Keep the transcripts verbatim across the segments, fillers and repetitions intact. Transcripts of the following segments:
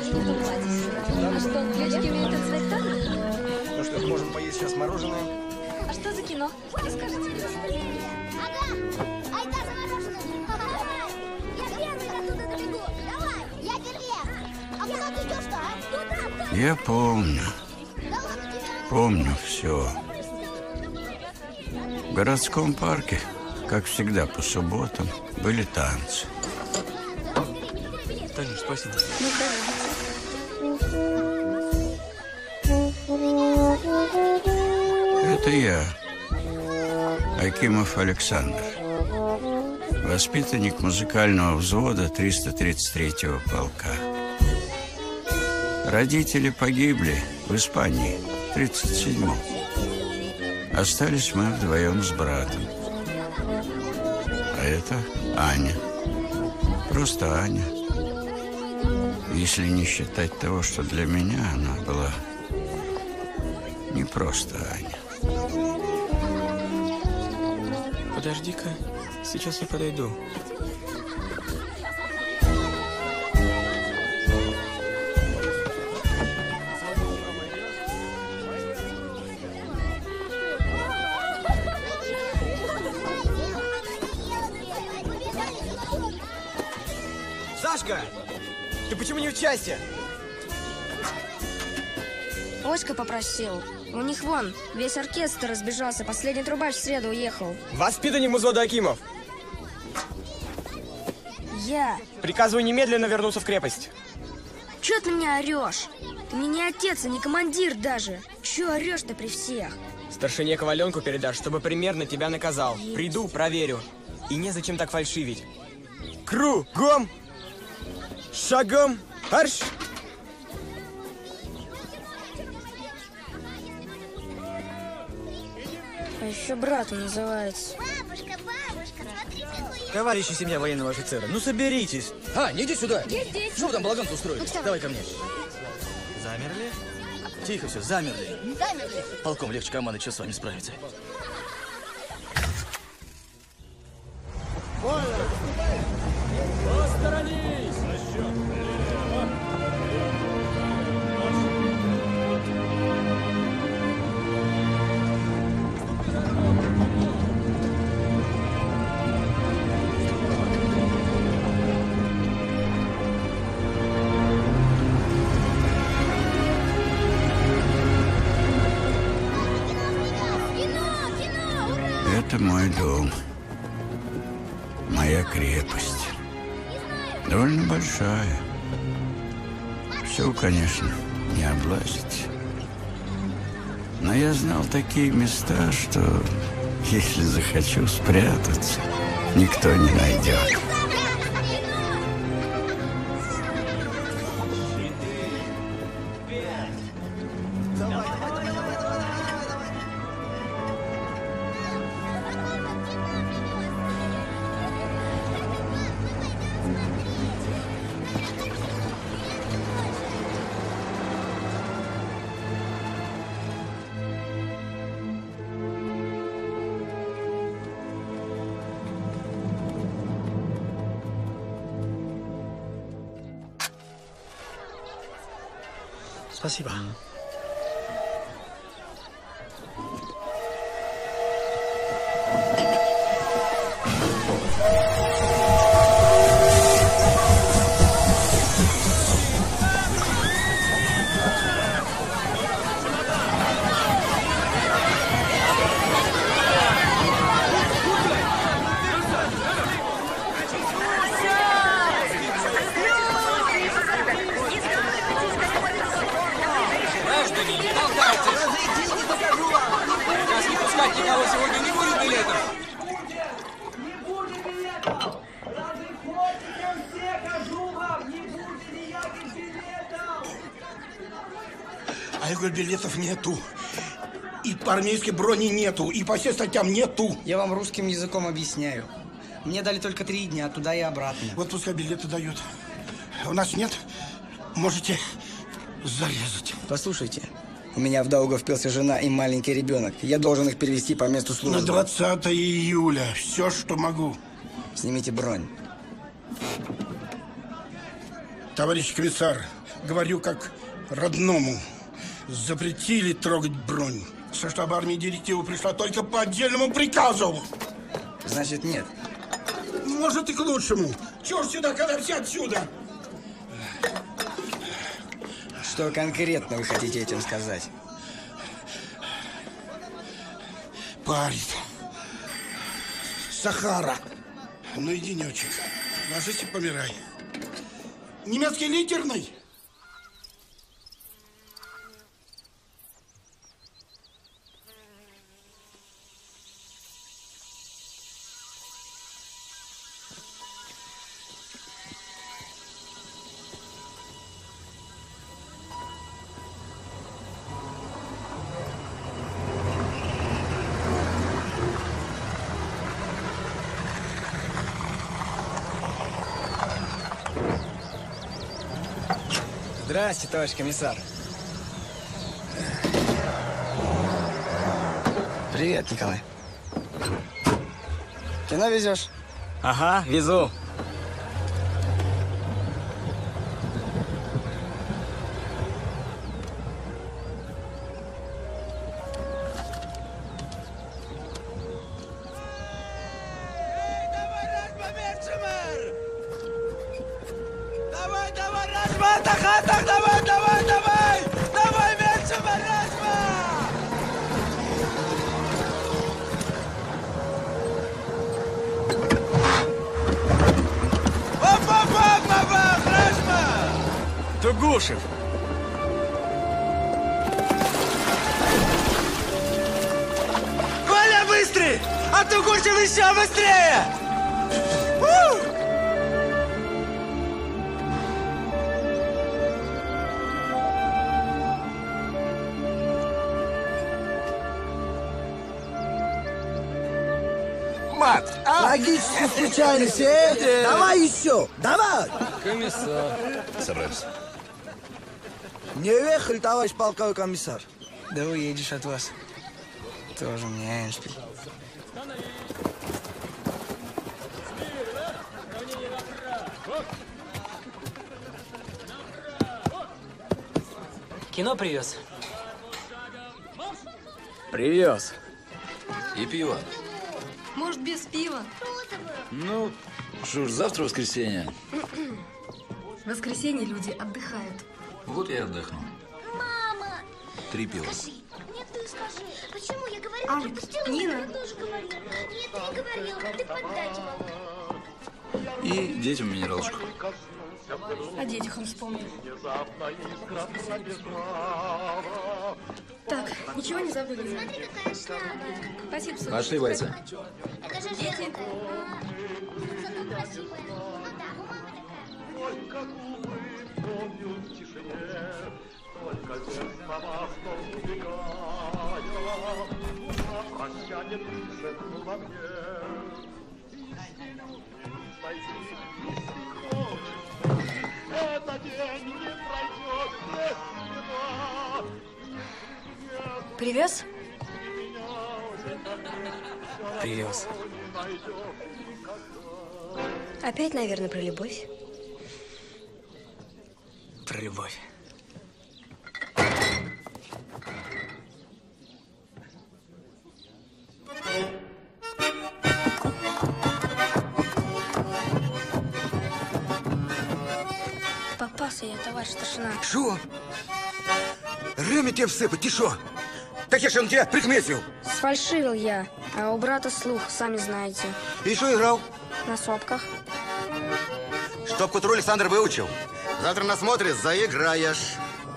А что, девочки умеют танцевать так? Ну что, можем поесть сейчас мороженое? А что за кино? Расскажите мне. Ага! Айда за мороженым! Давай! Я первый оттуда добегу! Давай! Я первее! А куда ты идешь-то, а? Туда! Я помню. Помню все. В городском парке, как всегда по субботам, были танцы. Танюш, спасибо. Это я, Акимов Александр, воспитанник музыкального взвода триста тридцать третьего полка. Родители погибли в Испании в тридцать седьмом. Остались мы вдвоем с братом. А это Аня. Просто Аня. Если не считать того, что для меня она была не просто Аня. Подожди-ка, сейчас я подойду. Сашка! Ты почему не в части? Оська попросил. У них вон, весь оркестр разбежался. Последний трубач в среду уехал. Воспитанник взвода Акимов. Я. Приказываю немедленно вернуться в крепость. Чё ты меня орешь? Ты мне не отец, а не командир даже. Чё орешь-то при всех? Старшине Коваленку передашь, чтобы примерно тебя наказал. Приду, проверю. И незачем так фальшивить. Кругом! Шагом! Арш! А еще братом называется. Бабушка, бабушка, смотри, какой я... Товарищи семья военного офицера, ну соберитесь. А, не иди сюда. Я здесь. Что вы там балаган устроили? Ну, Давай ко мне. Замерли? Тихо все, замерли. Замерли. Полком легче команды, что с вами справиться. Посторонись! Это мой дом. Моя крепость. Довольно большая. Все, конечно, не облазить. Но я знал такие места, что если захочу спрятаться, никто не найдет. Спасибо. Никого сегодня не будет билетов. Не будет билетов! Разыходите все, кажу вам! Не будет никаких билетов! А я говорю, билетов нету. И по армейской брони нету, и по всем статьям нету. Я вам русским языком объясняю. Мне дали только три дня, туда и обратно. Вот пускай билеты дают. У нас нет. Можете зарезать. Послушайте, у меня в долгу впился жена и маленький ребенок. Я должен их перевести по месту службы. На двадцатое июля. Все, что могу. Снимите бронь. Товарищ комиссар, говорю как родному. Запретили трогать бронь. Со штаба армии директива пришла только по отдельному приказу. Значит, нет. Может, и к лучшему. Чего ж сюда, когда все отсюда? Что конкретно вы хотите этим сказать? Парит. Сахара. Ну и денечек. Ложись и помирай. Немецкий литерный? Здрасте, товарищ комиссар. Привет, Николай. Кино везешь? Ага, везу. Давай, давай, Рашма, Тахатах, давай, давай, давай! Давай, Мерчева, Рашма! Оп-оп-оп, бабах, Рашма! Тугушев! Коля, быстрый! А Тугушев еще быстрее! У! Мат! Логические случайности, э? Давай еще! Давай! Комиссар. Собрались. Не уехали, товарищ полковой комиссар. Да уедешь от вас. Тоже мне Эйншпиль. Кино привез. Привез. И пиво. Может, без пива? Ну, что ж, завтра воскресенье. В воскресенье люди отдыхают. Вот я и отдохну. Мама! Три пива. Скажи, нет, ты скажи, почему я говорила, Алекс, пропустила? Нина. Я тоже говорила. Нет, ты не говорила, ты поддакивал. И детям минералочку. О детях он вспомнил. Так, ничего не забыли? Смотри, какая шляпа. Спасибо, Соня. Пошли, бойцы. Это же Дети. женка. А, зато красивая. Ну да, мама Привез? Привез. Опять, наверное, про любовь. Про любовь. Попался я, товарищ старшина. Що? Ремі тебе всипать, ти що? Так я ж он тебя прихметил. Сфальшивил я, а у брата слух, сами знаете. И что играл? На сопках. Чтоб к утру Александр выучил. Завтра на смотре заиграешь.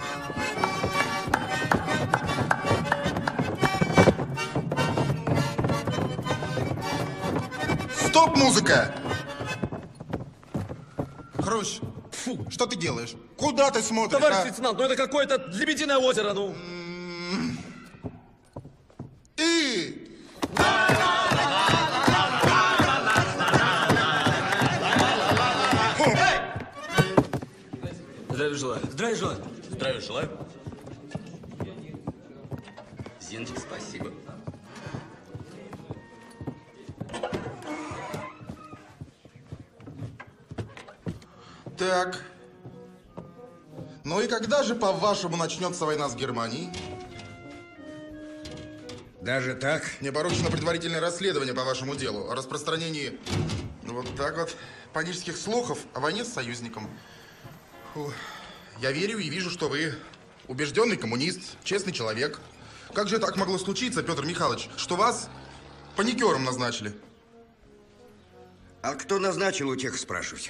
Стоп, музыка! Хрущ, фу, что ты делаешь? Куда ты смотришь, Товарищ а? лейтенант, ну это какое-то Лебединое озеро, ну. И... Здравия желаю. Здравия желаю. Здравия желаю. Зиночка, спасибо. Так. Ну и когда же, по-вашему, начнется война с Германией? Даже так? Мне поручено предварительное расследование по вашему делу о распространении вот так вот панических слухов о войне с союзником. Фу. Я верю и вижу, что вы убежденный коммунист, честный человек. Как же так могло случиться, Петр Михайлович, что вас паникером назначили? А кто назначил, у тех спрашивайте.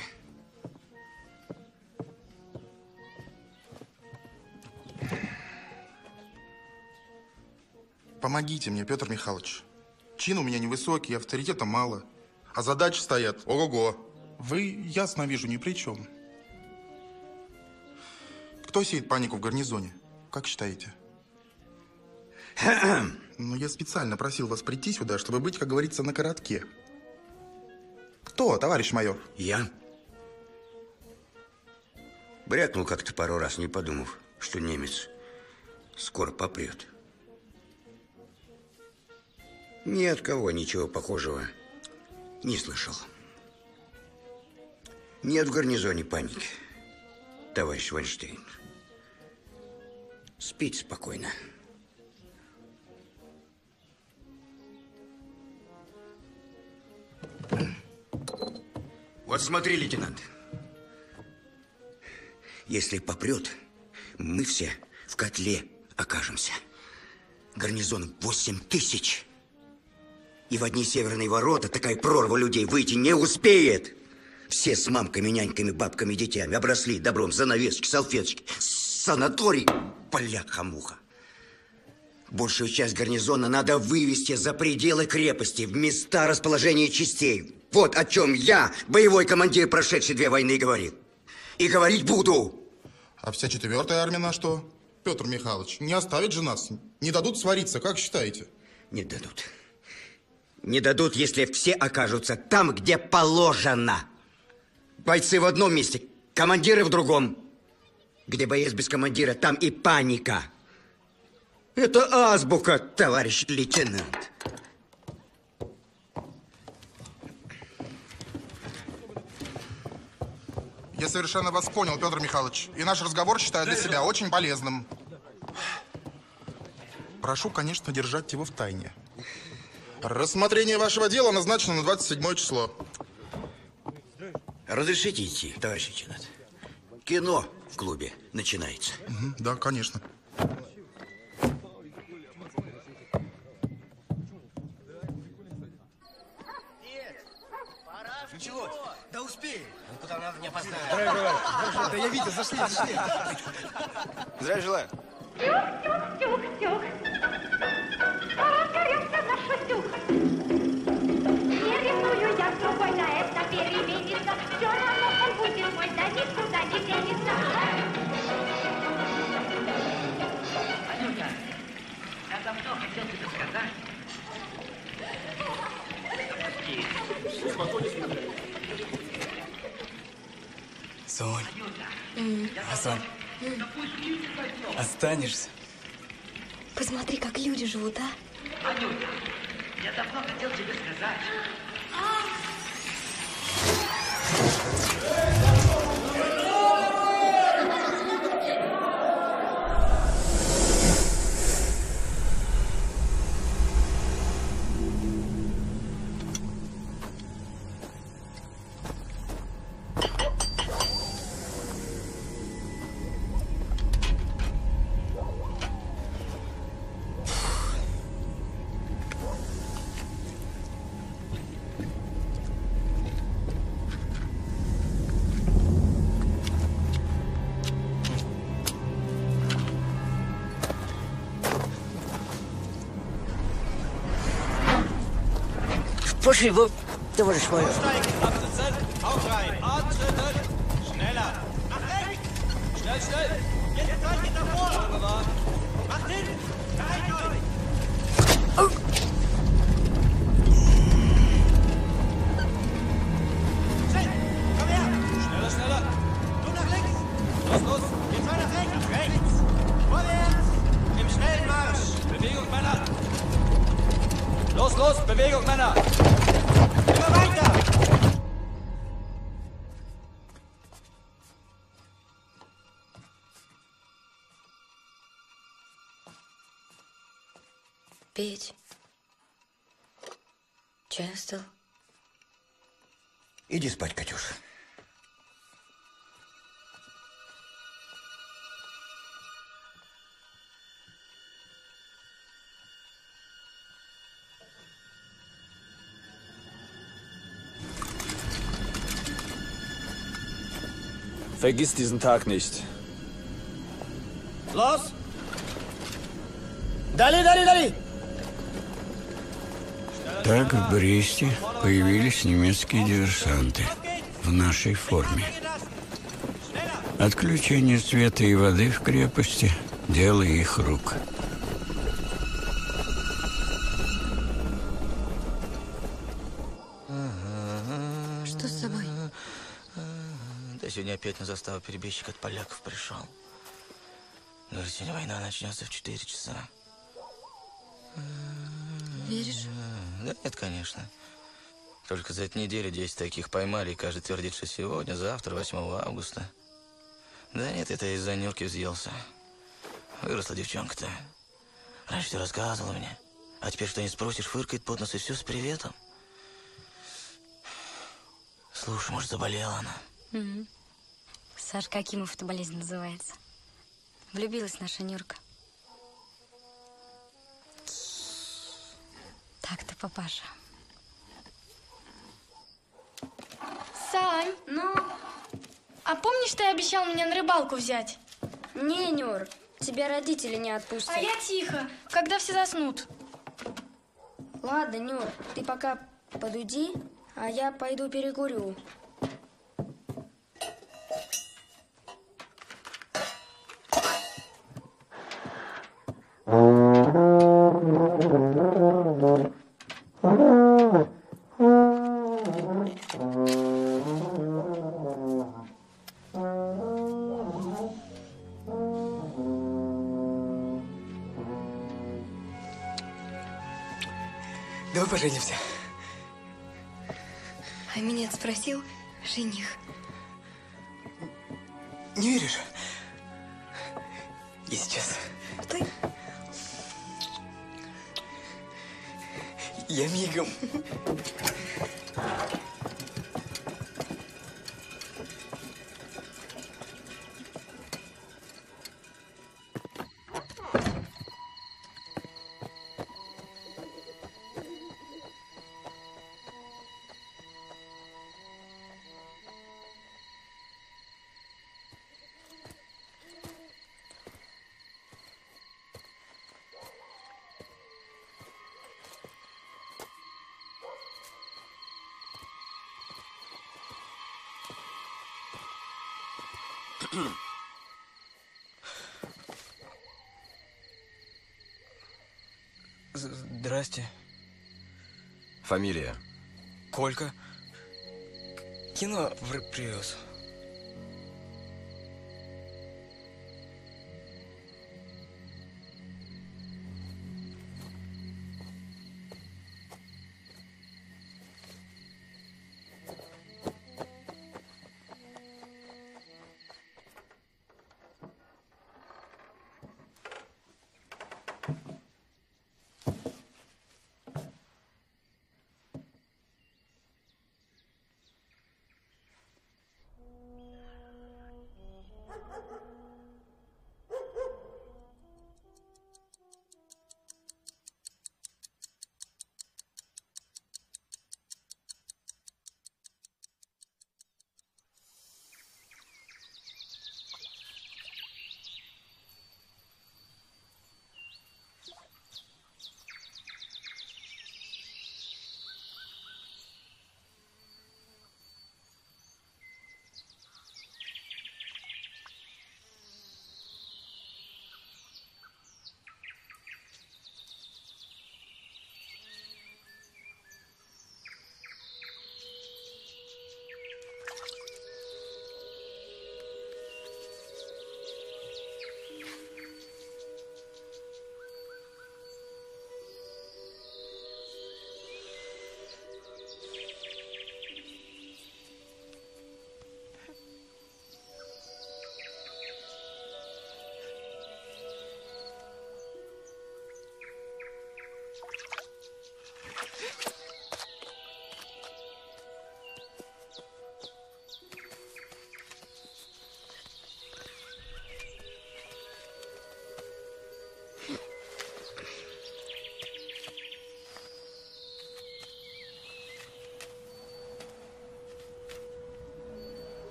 Помогите мне, Петр Михайлович. Чин у меня невысокий, авторитета мало. А задачи стоят ого-го. Вы, ясно вижу, ни при чем. Кто сеет панику в гарнизоне? Как считаете? Ну, я специально просил вас прийти сюда, чтобы быть, как говорится, на коротке. Кто, товарищ майор? Я. Брякнул как-то пару раз, не подумав, что немец скоро попрет. Ни от кого ничего похожего не слышал. Нет в гарнизоне паники, товарищ Вайнштейн. Спите спокойно. Вот смотри, лейтенант. Если попрет, мы все в котле окажемся. Гарнизон восемь тысяч. И в одни северные ворота такая прорва людей выйти не успеет. Все с мамками, няньками, бабками, детьми обросли добром, занавесочки, салфеточки, санаторий, поляха-муха. Большую часть гарнизона надо вывести за пределы крепости, в места расположения частей. Вот о чем я, боевой командир, прошедший две войны, говорил. И говорить буду. А вся четвертая армия на что? Петр Михайлович, не оставят же нас? Не дадут свариться, как считаете? Не дадут. Не дадут, если все окажутся там, где положено. Бойцы в одном месте, командиры в другом. Где боец без командира, там и паника. Это азбука, товарищ лейтенант. Я совершенно вас понял, Петр Михайлович. И наш разговор считаю для себя очень полезным. Прошу, конечно, держать его в тайне. Рассмотрение вашего дела назначено на двадцать седьмое число. Разрешите идти, товарищ лейтенант? Кино в клубе начинается. Угу, да, конечно. Началось. Да успеем. Ну, куда надо, не опоздаем. Здравия желаю. Да я видел, зашли, зашли. Здравия желаю. Тюх-тюх-тюх-тюх. Разгорелся наш утюг. Не ревную я с другой, на это переменится. Все равно он будет мой, да никуда не денется. Анюта, я давно хотел тебе сказать. Сонь. А, Сонь, останешься? Посмотри, как люди живут, а? Анюта, я давно хотел тебе сказать. Пошли, вы, товарищ майор. Auf rein. Antreten. Schneller. Nach rechts. Schnell, schnell. Jetzt seid ihr davor. Macht hin. Bereit euch. Schnell. Komm her. Schneller, schneller. Du nach links. Los, los. Jetzt mal nach rechts. Nach rechts. Vorwärts. Im schnellen Marsch. Bewegung, Männer. Los, los. Bewegung, Männer. Immer weiter. Петь. Чай остыл. Иди спать, Катюша. Vergiss diesen Tag nicht. Los! Дали, дали, дали! Так в Бресте появились немецкие диверсанты в нашей форме. Отключение света и воды в крепости – дело их рук. Что с тобой? Да сегодня опять на заставу перебежчик от поляков пришел. Говорит, сегодня война начнется в четыре часа. Веришь? Да нет, конечно. Только за эту неделю десять таких поймали, и каждый твердит, что сегодня, завтра, восьмого августа. Да нет, это я из-за Нюрки взъелся. Выросла девчонка-то. Раньше все рассказывала мне. А теперь что не спросишь, фыркает под нос, и все с приветом. Слушай, может, заболела она? Угу. Сашка Акимов эта болезнь называется. Влюбилась наша Нюрка. Так-то, папаша. Сань, ну? А помнишь, ты обещал меня на рыбалку взять? Не, Нюр, тебя родители не отпустят. А я тихо, когда все заснут. Ладно, Нюр, ты пока подуйди, а я пойду перекурю. Давай поженимся. А меня спросил жених. Не веришь? И сейчас. Стой. Я мигом. Здрасте. Фамилия? Колька. Кино привез.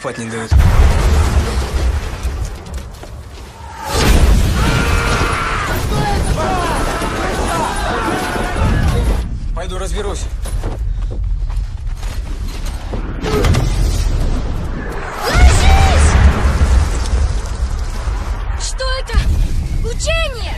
спать не дают. Пойду разберусь. Ложись! Что это? Учение!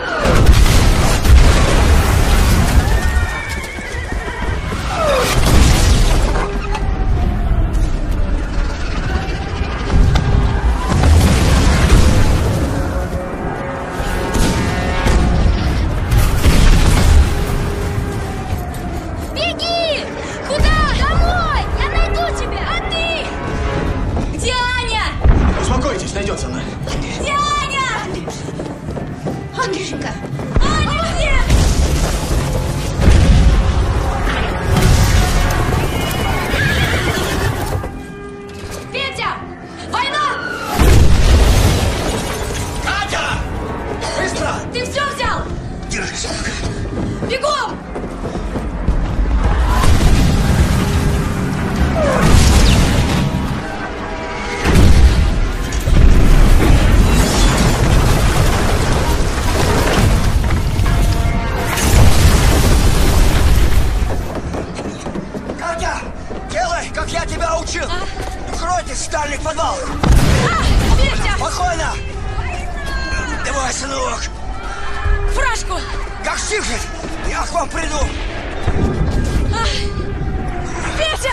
Беги! Куда? Домой! Я найду тебя! А ты? Где Аня? Успокойтесь, найдется она. Где Аня? Андрюшенька! Аня где? Петя! Война! Катя! Быстро! Ты все взял? Держись. Бегом! Катя! Делай, как я тебя учил! Вкройтесь в стальных подвалах! А, Петя! Спокойно! Давай, сынок! Фуражку! Как стихнет, я к вам приду! А, Петя!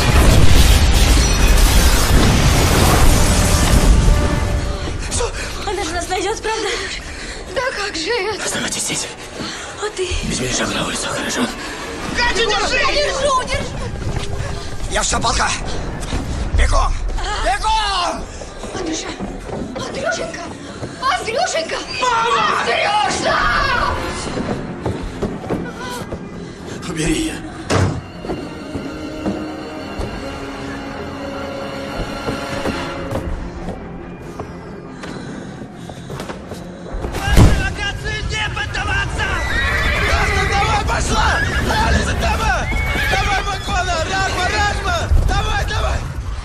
Она же нас найдет, правда? Да как же это? Оставайтесь здесь. А ты? Без меня шаг на улицу, хорошо? Катя, держи! Я держу, держу! Я все, полка! Бегом! Бегом! Андрюша! Андрюшенька! Андрюшенька! Мама! Андрюша! Убери ее. Давай, пошла! Алиса, давай! Давай, Макона! Ражма, Ражма! Давай, давай!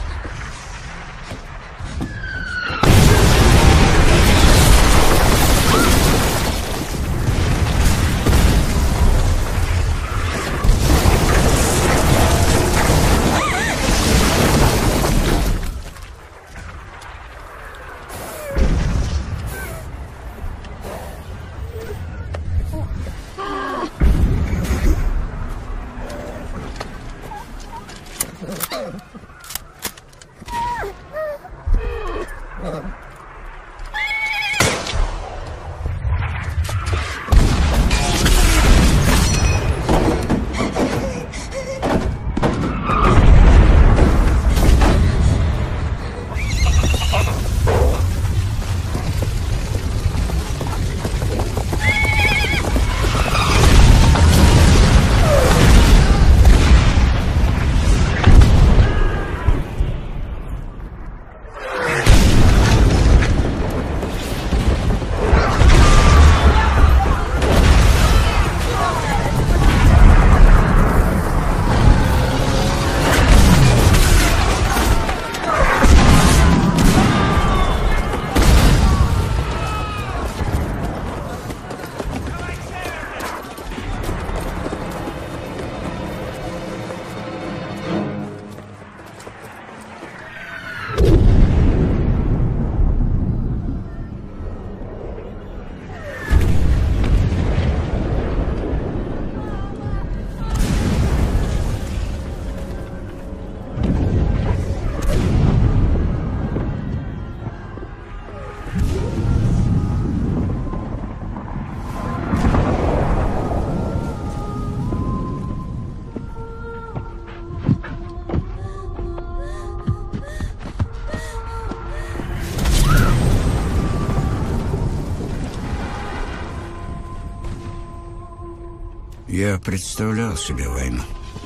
Я представлял себе войну,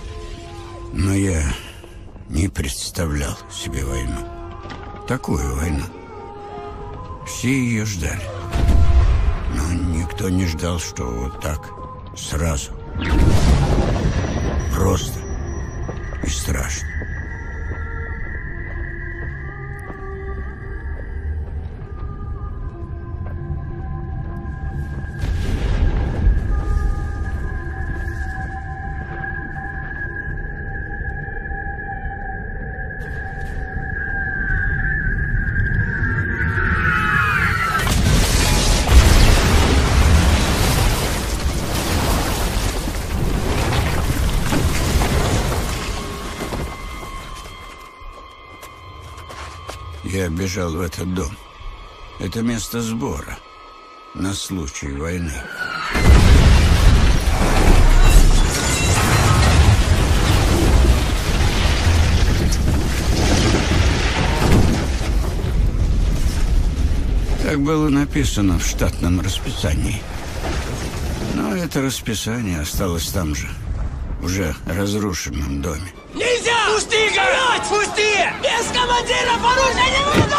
но я не представлял себе войну. Такую войну. Все ее ждали, но никто не ждал, что вот так, сразу, просто и страшно. Я бежал в этот дом. Это место сбора на случай войны. Так было написано в штатном расписании. Но это расписание осталось там же, в уже разрушенном доме. Нельзя! Пусти, горать! Пусти! Без командира оружия не выйду!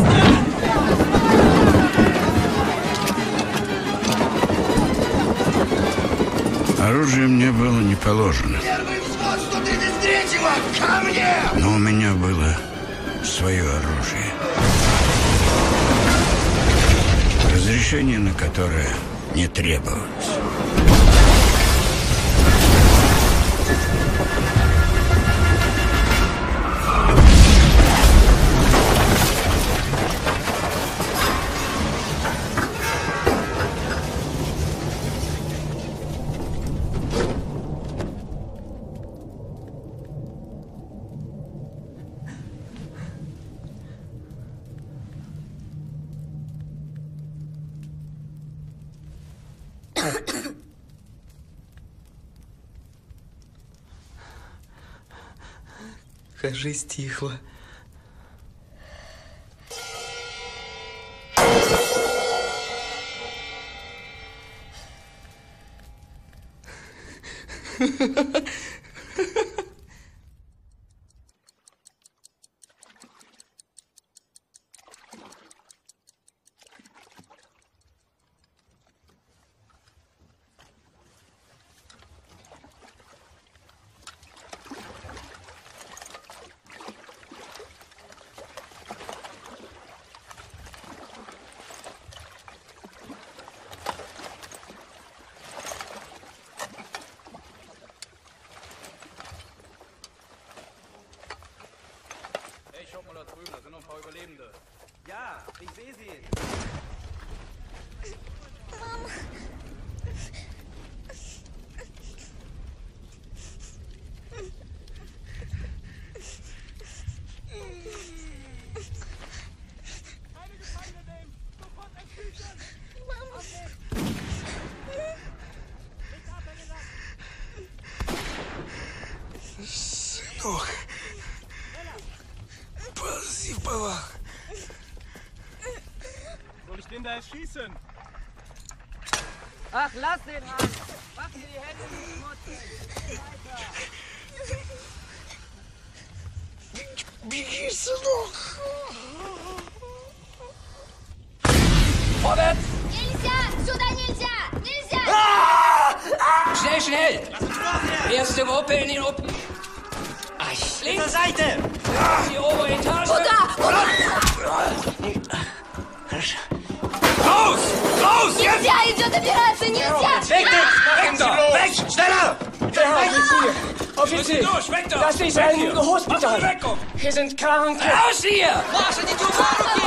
Быстро! Оружие мне было не положено. Первый взвод сто тридцать третьего! Ко мне! Но у меня было свое оружие. Разрешение на которое не требовалось. Кажись, стихло. Ja, ich sehe sie. Мама. Сынок, ползи в полах. Soll ich den da erschießen? Ach, lass den an! Mach dir die Hände nicht schmutzig! Weiter! Беги, сынок! Vorwärts! Нельзя! Сюда нельзя! Нельзя! Schnell, schnell! Erste Gruppe in den Ob... Linke Seite! Die obere Etage! Куда? Хорошо. Raus! Raus! Jetzt! Нельзя! Идет операция! Нельзя! Weg! Weg! Weg! Schneller! Offizier, Durch! Weg da! das ist ein Hospital. Hier sind Kranke. Raus hier! Маша, не туда руки!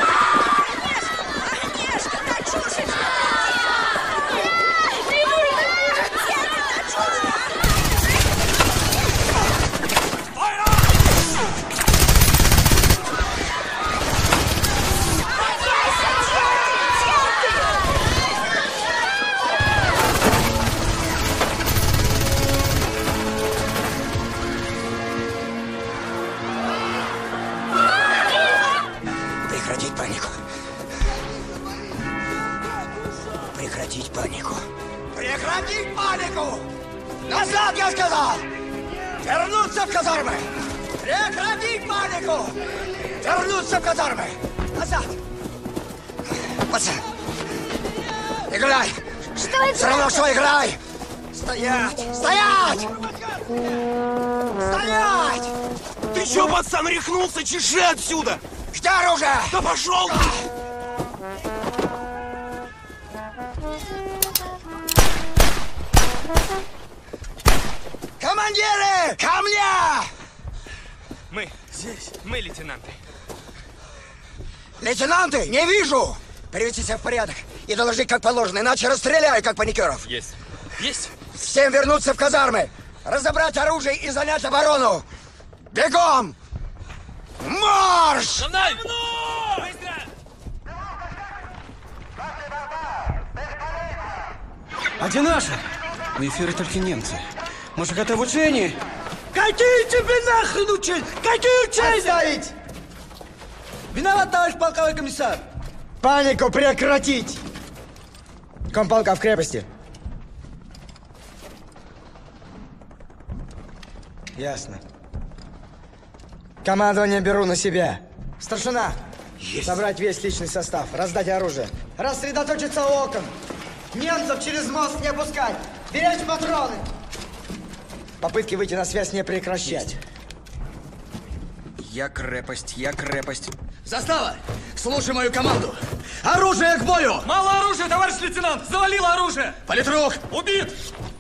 Прекратить панику. Прекратить панику. Прекратить панику! Назад, я сказал! Вернуться в казармы! Прекратить панику! Вернуться в казармы! Назад! Пацан, играй! Что это? Все равно, что играй! Стоять! Стоять! Стоять! Ты чё, пацан, рехнулся? Чеши отсюда! Где оружие? Да пошел! Командиры! Ко мне! Мы здесь. Мы лейтенанты. Лейтенанты, не вижу! Приведите себя в порядок и доложить как положено, иначе расстреляю, как паникеров. Есть. Есть. Всем вернуться в казармы, разобрать оружие и занять оборону. Бегом! Марш! Марш! За мной! А где наши? В эфире только немцы. Может, это в учении? Какие тебе нахрен учения? Какие учения? Отставить! Виноват, товарищ полковой комиссар. Панику прекратить! Комполка в крепости. Ясно. Командование беру на себя. Старшина, Есть. собрать весь личный состав, раздать оружие. Рассредоточиться у окон. Немцев через мост не опускать. Беречь патроны. Попытки выйти на связь не прекращать. Я крепость, я крепость. Застава! Слушай мою команду! Оружие к бою! Мало оружия, товарищ лейтенант! Завалило оружие! Политрук! Убит!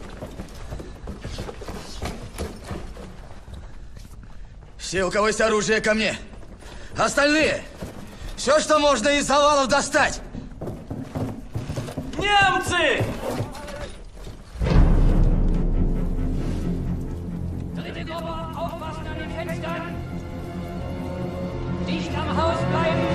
Все, у кого есть оружие, ко мне. Остальные! Все, что можно из завалов достать! Немцы! Dicht am Haus bleiben!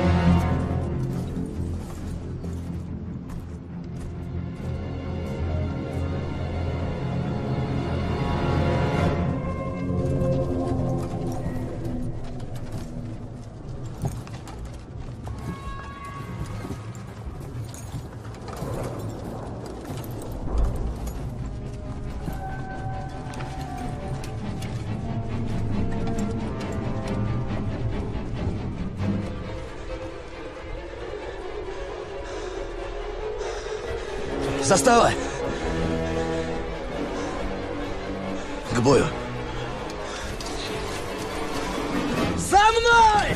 Застава! К бою! За мной!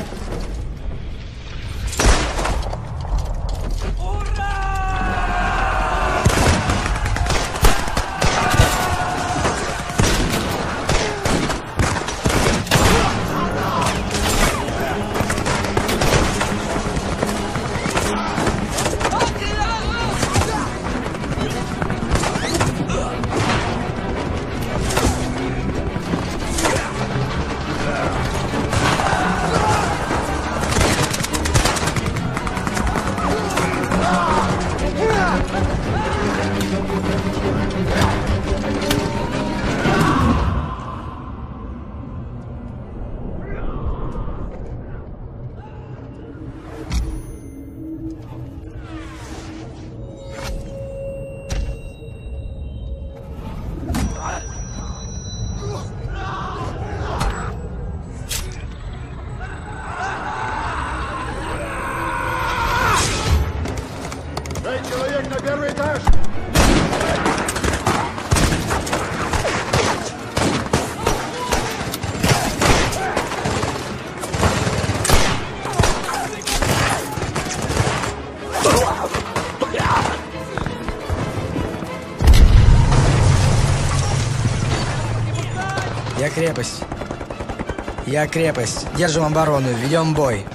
Я крепость. Я крепость. Держим оборону, ведем бой.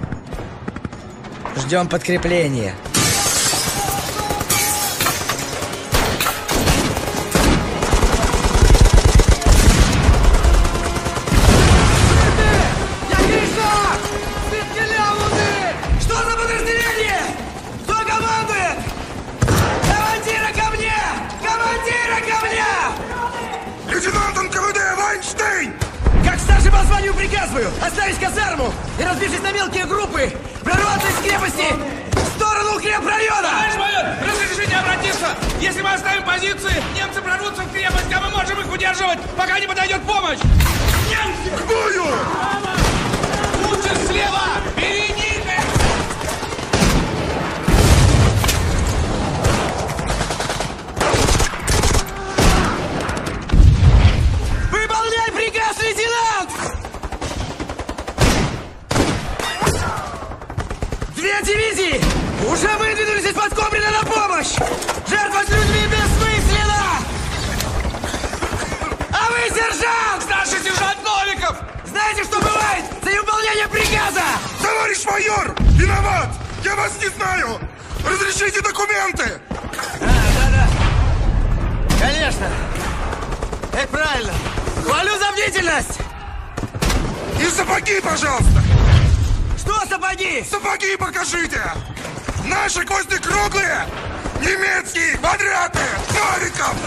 Ждем подкрепления. Что за подразделение? Кто командует? Командира ко мне! Командира ко мне! Лейтенант эн ка вэ дэ Вайнштейн! Как старший по званию приказываю оставить казарму и, разбившись на мелкие группы, прорваться из крепости в сторону укрепрайона! Товарищ майор, разрешите обратиться! Если мы оставим позиции, немцы прорвутся в крепость, а мы можем их удерживать, пока не подойдет помощь! Немцы! К бою! Лучше слева! Берегите! Выполняй приказ, лейтенант! Две дивизии уже выдвинулись из-под Кобрина на помощь! Жертва с людьми бессмысленна! А вы, сержант! Старший сержант Новиков! Знаете, что бывает за невыполнение приказа? Товарищ майор! Виноват! Я вас не знаю! Разрешите документы! А, да-да. Конечно. Это правильно. Хвалю за бдительность! И сапоги, пожалуйста! Что сапоги? Сапоги покажите! Наши кости круглые! Немецкие, квадратные, новиков!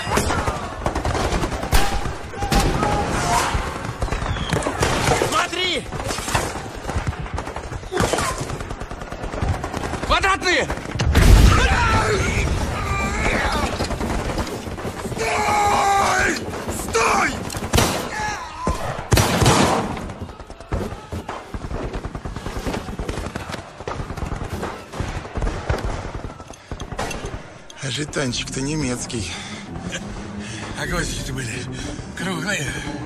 Смотри! Квадратные! Стой! Стой! А жетончик-то немецкий. А гвоздики-то были круглые.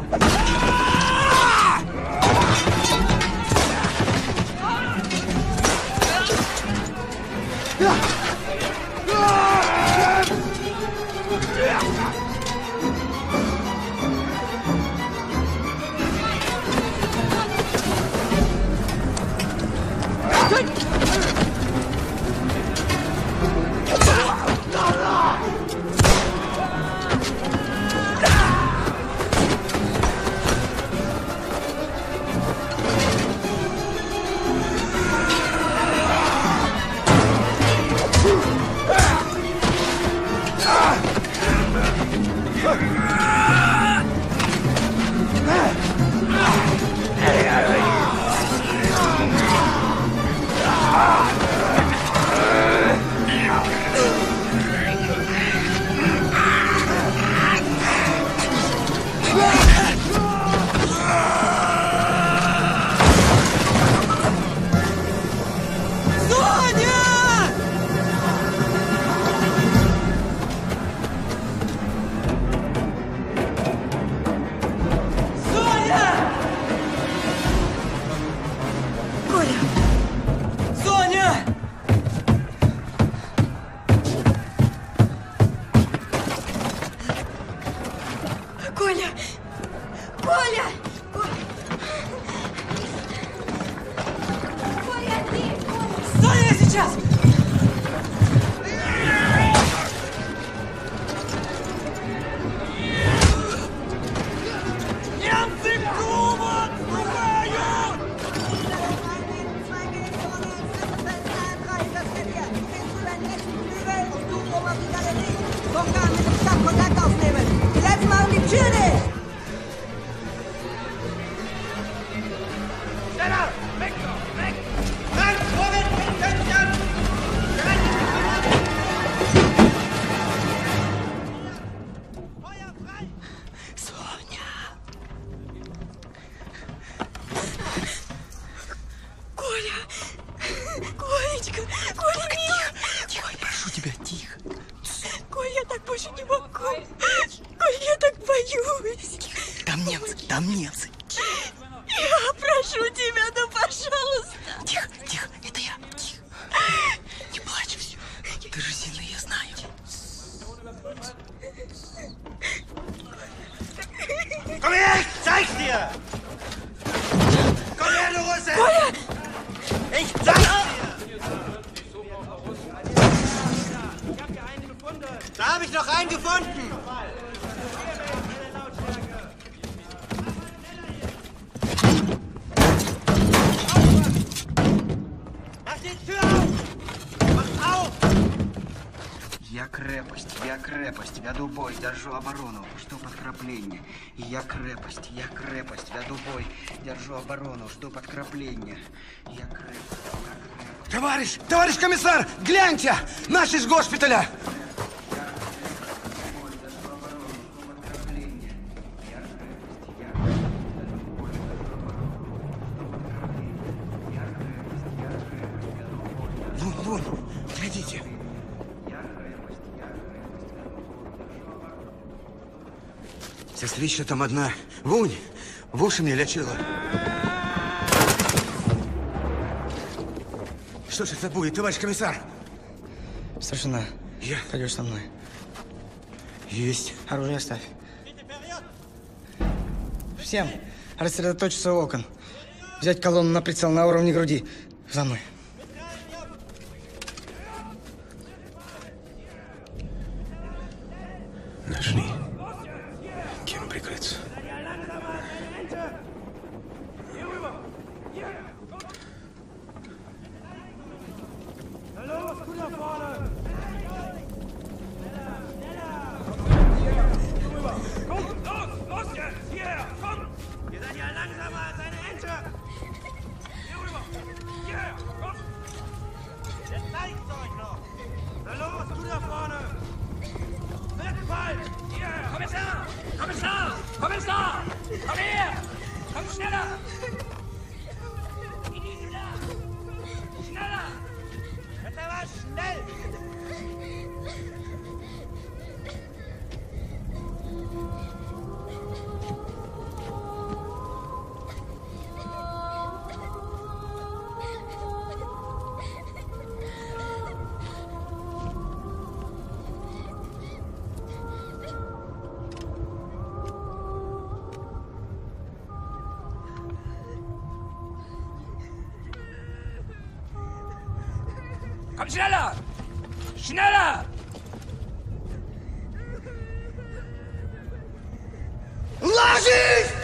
Я крепость, я крепость, веду бой, держу оборону, жду подкрепления. Я крепость, я крепость, веду бой, держу оборону, жду подкрепления. Я крепость, я крепость. Товарищ, товарищ комиссар, гляньте! Наши из госпиталя! Вон, вон, глядите. Сестричка там одна. Вунь, в уши мне лечила. Что же это будет, товарищ комиссар? Старшина, я. пойдешь со мной. Есть. Оружие оставь. Всем рассредоточиться у окон. Взять колонну на прицел на уровне груди. За мной. Нашли. Кем прикрыться? Komm schneller! Schneller! Ложись!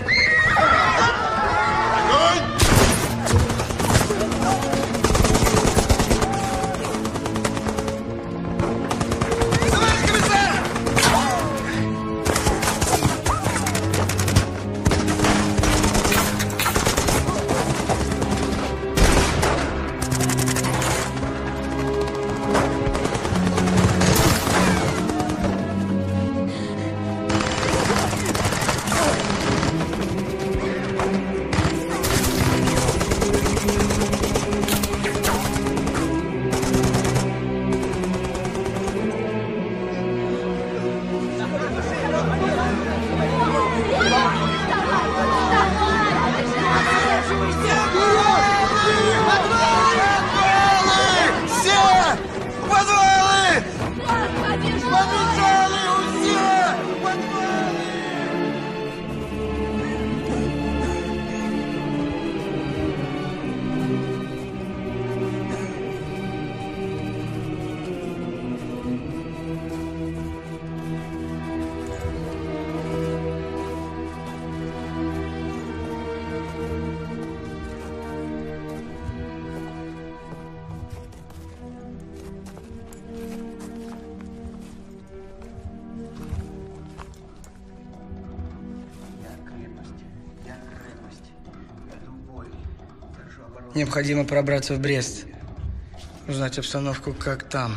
Необходимо пробраться в Брест. Узнать обстановку, как там.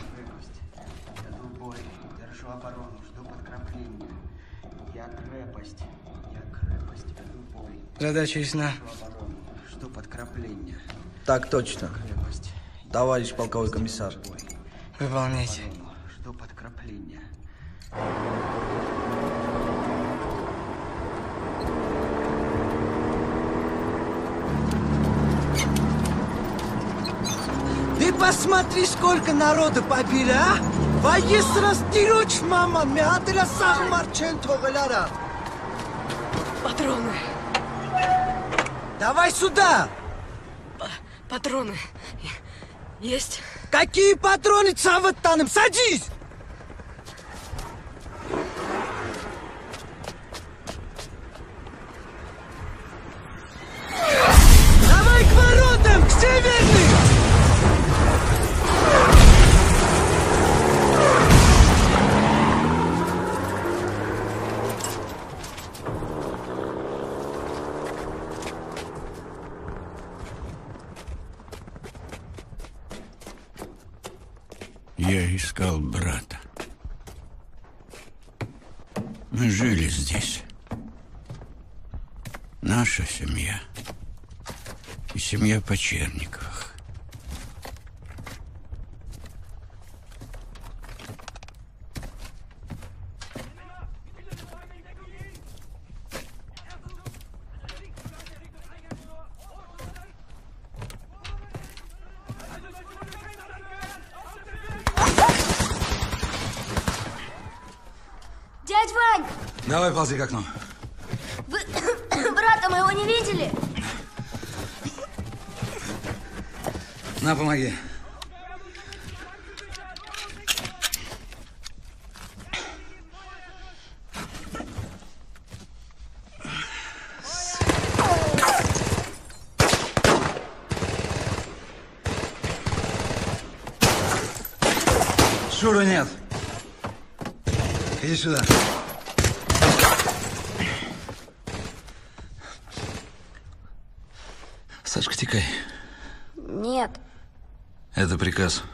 Держу оборону, жду подкрепления. Я крепость. Я крепость. Веду бой. Задача ясна. Держу оборону, жду подкрепления. Так точно. Товарищ полковой комиссар. Выполняйте. Жду подкрепления. Ты посмотри, сколько народу побили, а? Воесрас тируч, мама, мятыля сахмарчен тоголяра. Патроны. Давай сюда. П патроны. Есть. Какие патроны, Цаваттаным? Садись! Давай к воротам, к северным! Я искал брата. Мы жили здесь. Наша семья и семья Почерниковых. Дядь Вань, Давай ползи к окну. вы брата моего не видели? На, помоги. Шура нет. Иди сюда. Сашка, текай. Нет. Это приказ.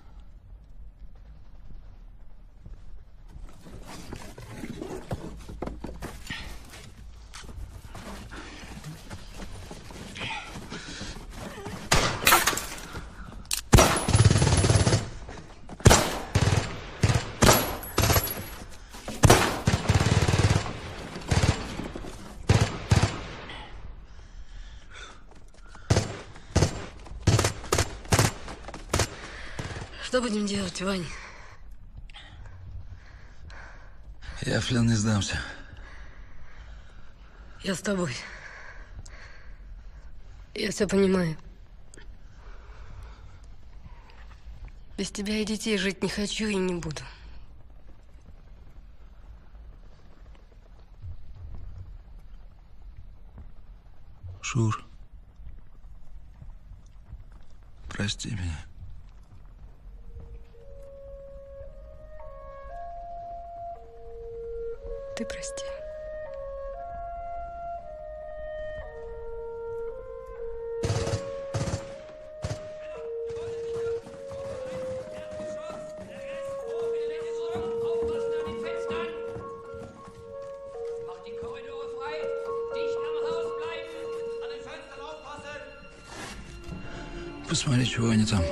Что будем делать, Вань? Я в плен не сдамся. Я с тобой. Я все понимаю. Без тебя и детей жить не хочу и не буду. Шур, прости меня. Ты прости. Посмотри, чего они там.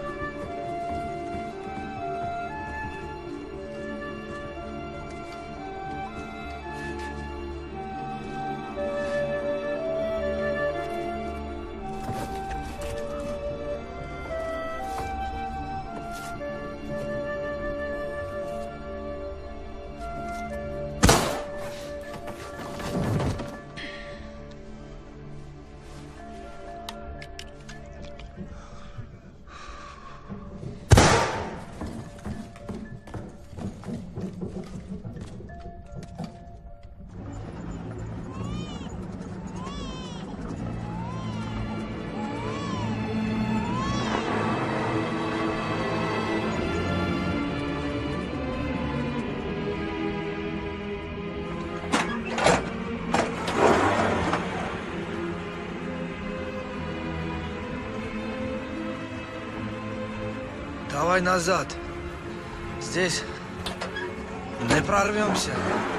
Давай назад. Здесь не прорвемся.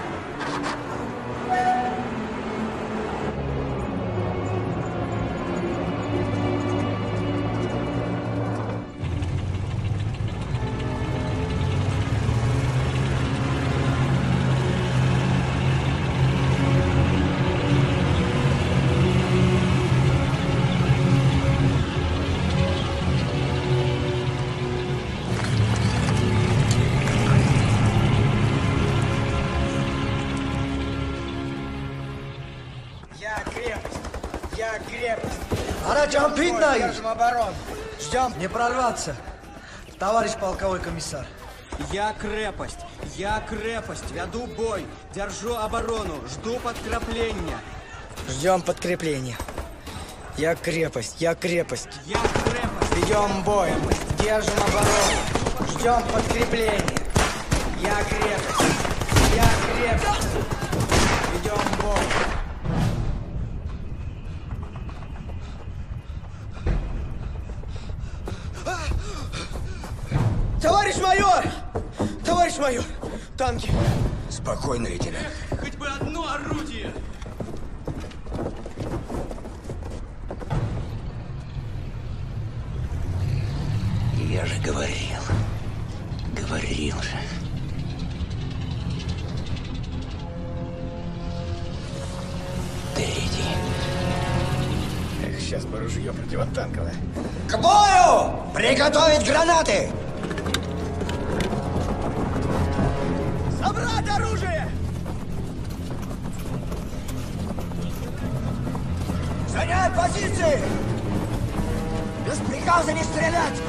Держим оборону. Ждем. Не прорваться, товарищ полковой комиссар. Я крепость, я крепость, веду бой, держу оборону, жду подкрепления. Ждем подкрепления. Я крепость, я крепость. Я крепость. Ведем бой, держим оборону, ждем подкрепления. Я крепость, я крепость. Ведем бой. Товарищ майор! Товарищ майор! Танки! Спокойно, лейтенант. Хоть бы одно орудие! Я же говорил. Говорил же. Впереди. Эх, сейчас бы ружье противотанковое. К бою! Приготовить гранаты! Собрать оружие! Занять позиции! Без приказа не стрелять!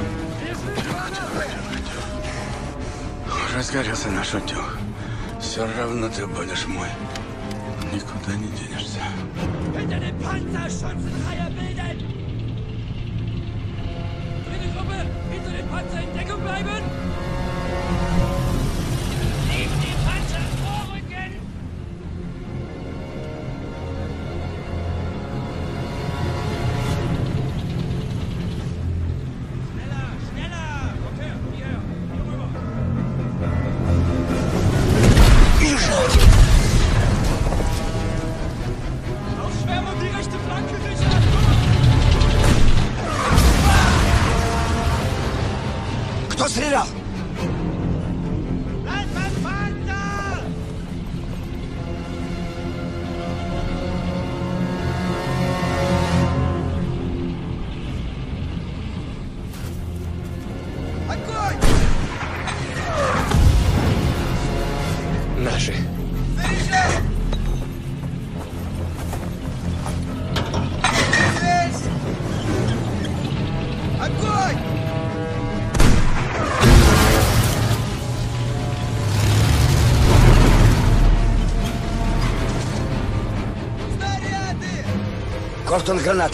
Разгорелся наш утюг. Все равно ты будешь мой. Никуда не денешься. Hinter den Panzerschützenreihe bilden! Dritte Gruppe, hinter dem Panzer in Deckung bleiben! Кто стрелял? Наши. Здесь! Огонь! Снаряды! Кортон, гранаты.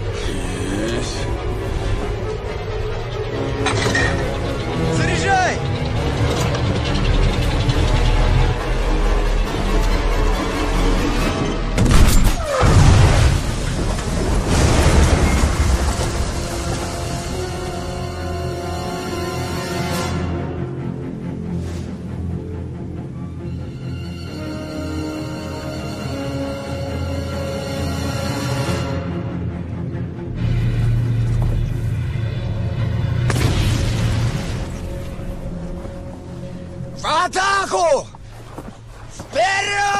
Заряжай! В атаку! Вперед!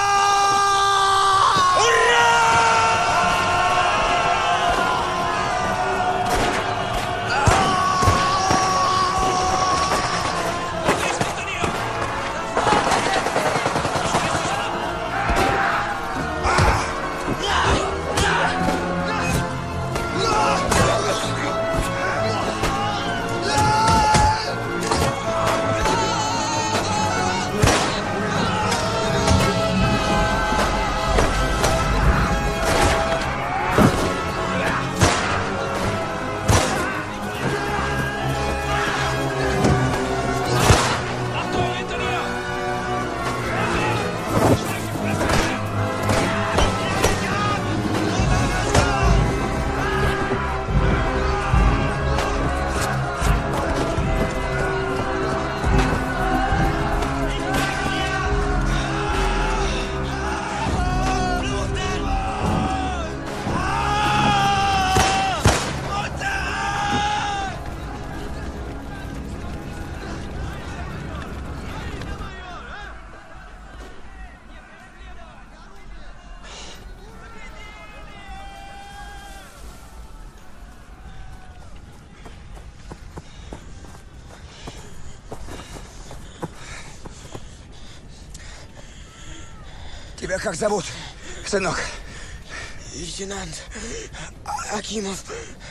Тебя как зовут, сынок? Лейтенант Акимов.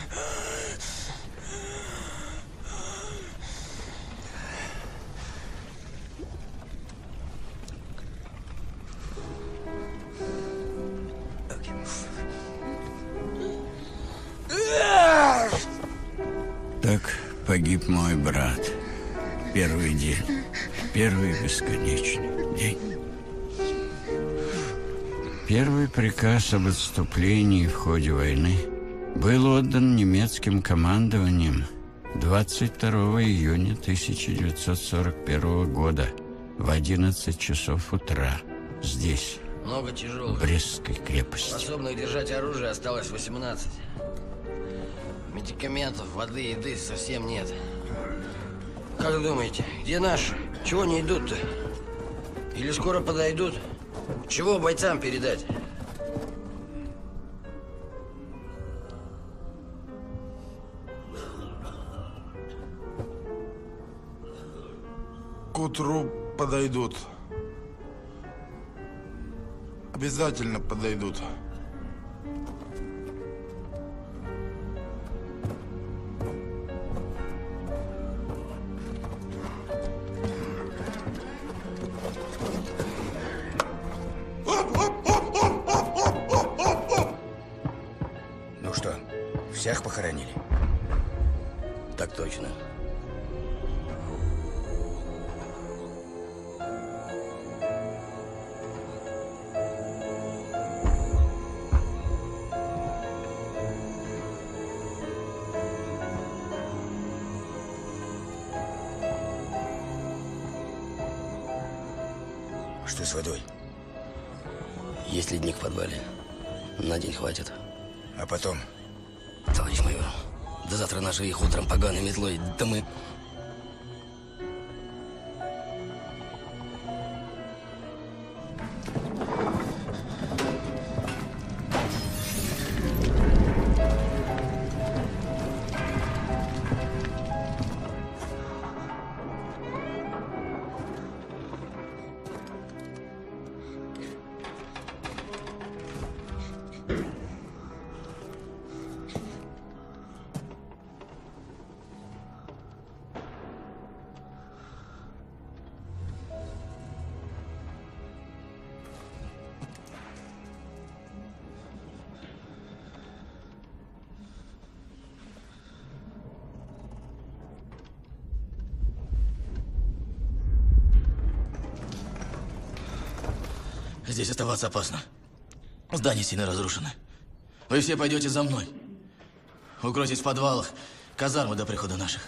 Так погиб мой брат. Первый день. Первый бесконечный день. Первый приказ об отступлении в ходе войны был отдан немецким командованием двадцать второго июня тысяча девятьсот сорок первого года в одиннадцать часов утра здесь, Много тяжелых. в Брестской крепости. Способных держать оружие осталось восемнадцать. Медикаментов, воды, еды совсем нет. Как думаете, где наши? Чего не идут-то? Или скоро подойдут? Чего бойцам передать? К утру подойдут. Обязательно подойдут. Ну что, всех похоронили? Так точно. Что с водой? Есть ледник в подвале. На день хватит. А потом? Товарищ майор, до завтра наши их утром поганой метлой, да мы... Здесь оставаться опасно. Здания сильно разрушены. Вы все пойдете за мной. Укройтесь в подвалах, казармы до прихода наших.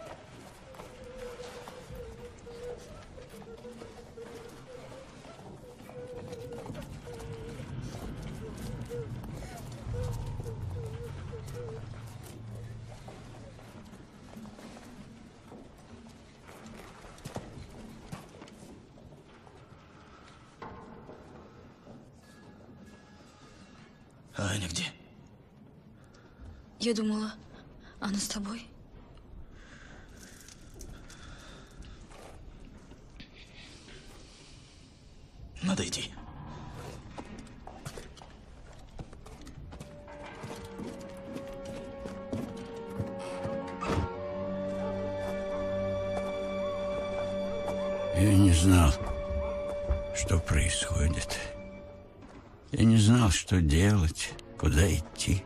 А Аня где? Я думала, она с тобой. Надо идти. Я не знал, что происходит. Я не знал, что делать, куда идти.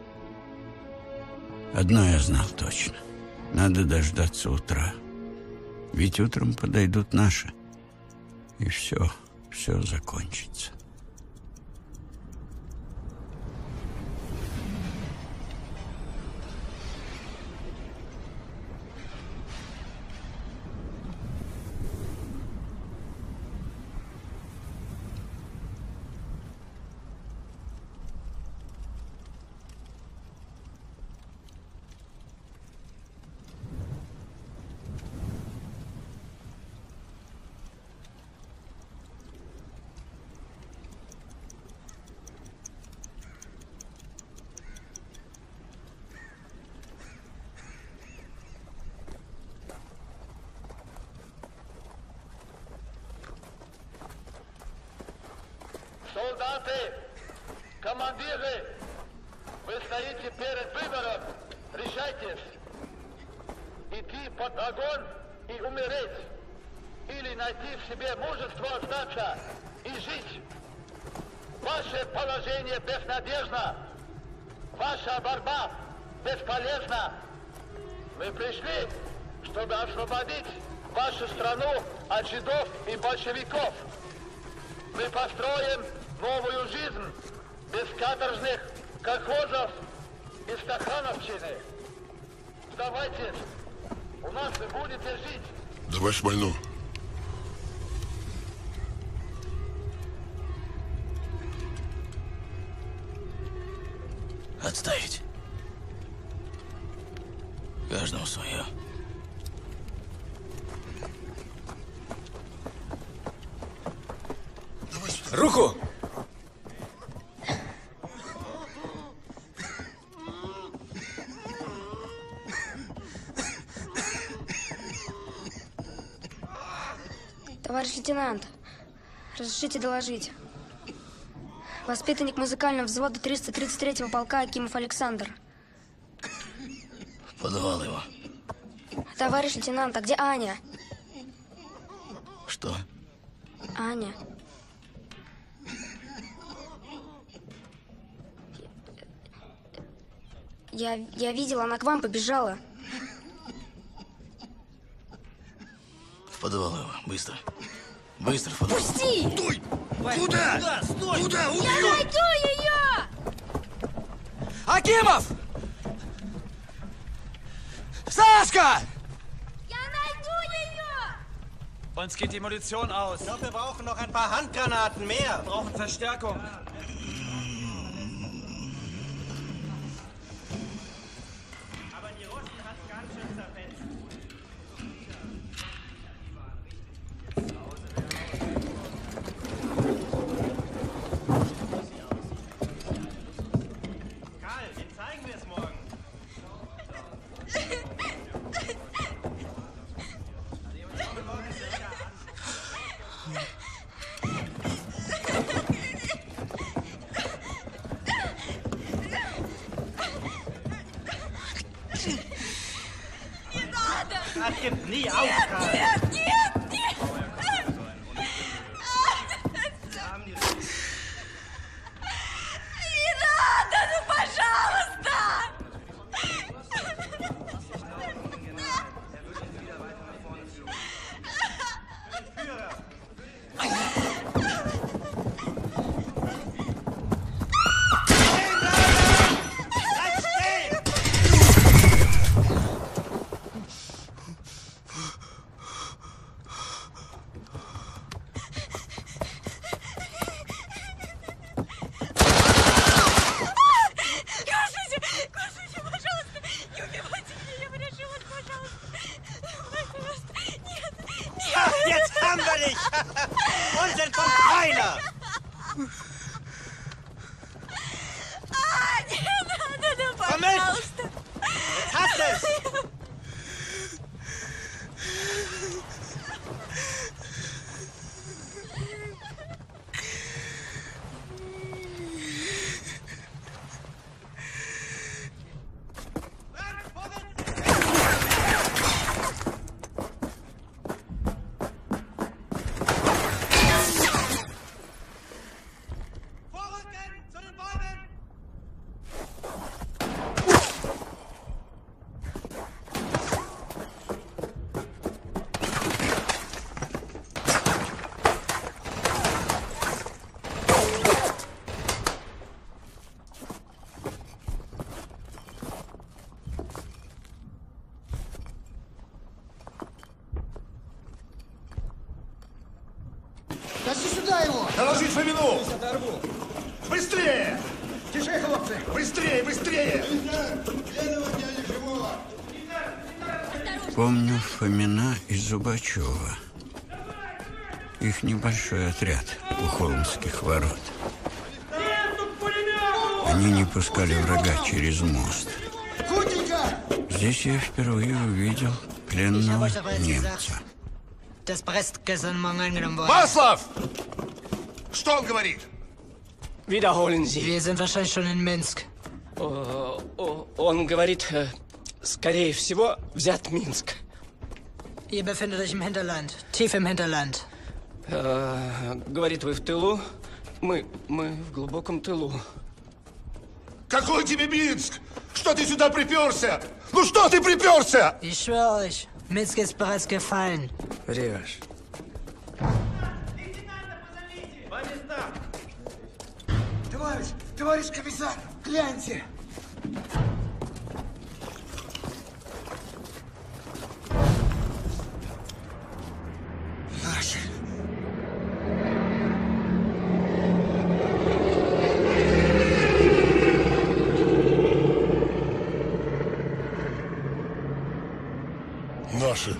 Одно я знал точно. Надо дождаться утра. Ведь утром подойдут наши. И все, все закончится. Солдаты, командиры, вы стоите перед выбором. Решайтесь. Идти под огонь и умереть. Или найти в себе мужество остаться и жить. Ваше положение безнадежно. Ваша борьба бесполезна. Мы пришли, чтобы освободить вашу страну от жидов и большевиков. Мы построим новую жизнь без каторжных колхозов и стахановщины. Сдавайтесь, у нас вы будете жить. Давай шмальну. Отставить. Каждому свое. Руку! Товарищ лейтенант, разрешите доложить. Воспитанник музыкального взвода триста тридцать третьего полка Акимов Александр. В подвал его. Товарищ лейтенант, а где Аня? Что? Аня. Я, я видела, она к вам побежала. В подвал его, быстро. Быстро в подвал. Пусти! Стой! Вань, Куда? Куда? Стой! Куда? Я Убью! найду ее! Акимов! Сашка! Я найду ее! Uns geht die Munition aus. Ich glaube, wir brauchen noch ein paar Handgranaten mehr. Wir brauchen Verstärkung. Aber die Russen hat es ganz schön zerfetzt. Karl, den zeigen wir es morgen. Das gibt nie auf, Karl. Нет, нет, нет! Не надо, ну пожалуйста! Ja, jetzt haben wir dich! Unsinn kommt keiner! Komm mit! Jetzt hast du's! Тащи сюда его! Доложить Фомину! Быстрее! Тише, хлопцы! Быстрее, быстрее! Помню Фомина и Зубачева. Их небольшой отряд у Холмских ворот. Они не пускали врага через мост. Здесь я впервые увидел пленного немца. Das Brest gestern Morgen eingenommen worden. Маслов! Что он говорит? Wiederholen Sie. Wir sind wahrscheinlich schon in Minsk. О, о, он говорит, э, скорее всего, взят Минск. Ihr befindet euch im Hinterland, tief im Hinterland. Э, говорит, вы в тылу? Мы, мы в глубоком тылу. Какой тебе Минск? Что ты сюда приперся? Ну что ты приперся? Ich schwöre euch, Minsk ist bereits gefallen. Врешь. Товарищ, товарищ комиссар, гляньте! Наши. Наши.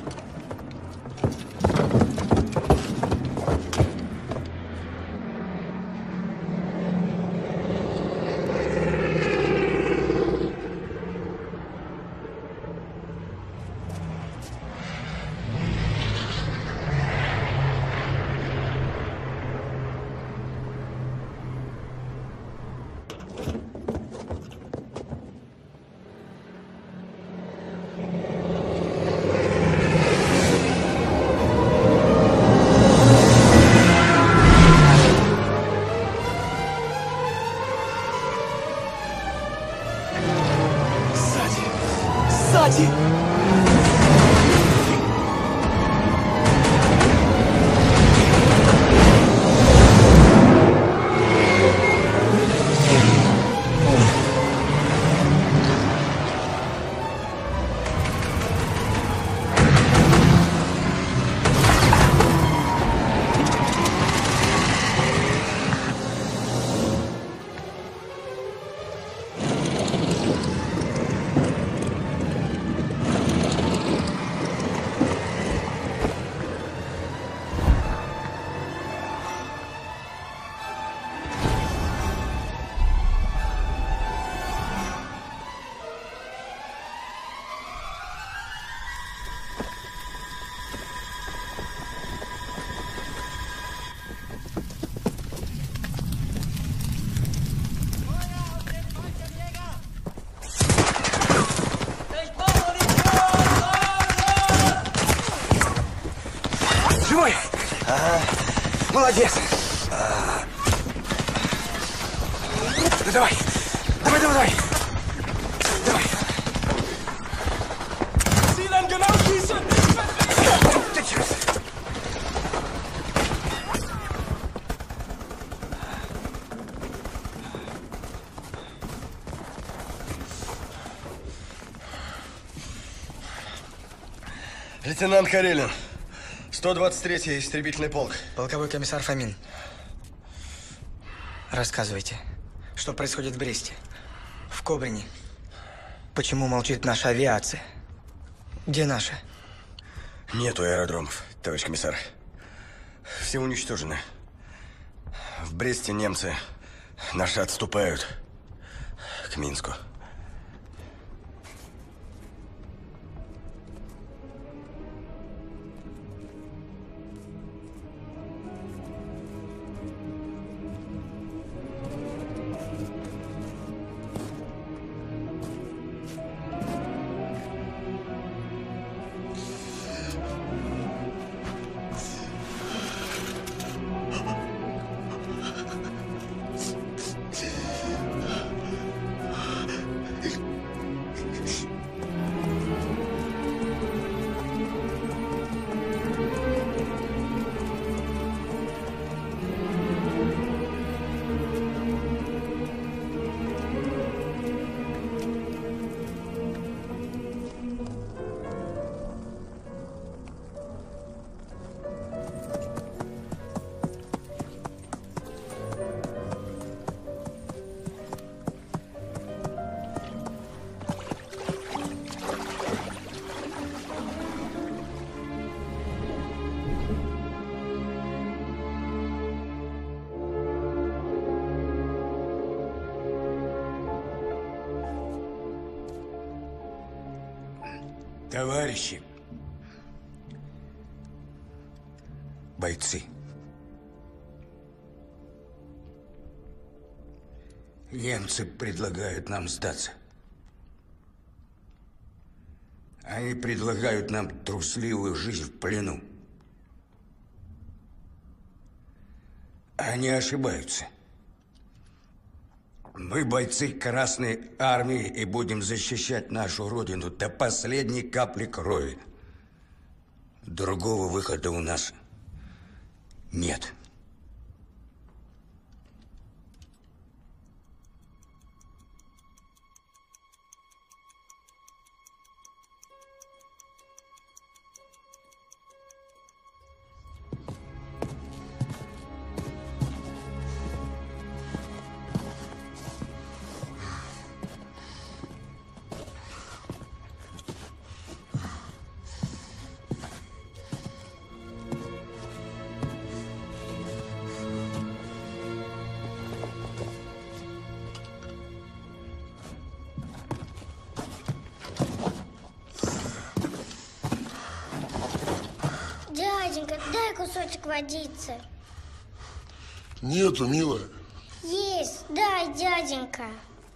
Сзади! Живой? Ага. Молодец. Ну давай, давай, давай, давай. Давай. Sie dann genau schießen! Ты чё? Лейтенант Карелин, сто двадцать третий истребительный полк. Полковой комиссар Фомин. Рассказывайте, что происходит в Бресте, в Кобрине. Почему молчит наша авиация? Где наши? Нету аэродромов, товарищ комиссар. Все уничтожены. В Бресте немцы наши отступают к Минску. Товарищи, бойцы, немцы предлагают нам сдаться. Они предлагают нам трусливую жизнь в плену. Они ошибаются. Мы бойцы Красной Армии и будем защищать нашу Родину до последней капли крови. Другого выхода у нас нет. Дяденька, дай кусочек водицы. Нету, милая. Есть, дай, дяденька.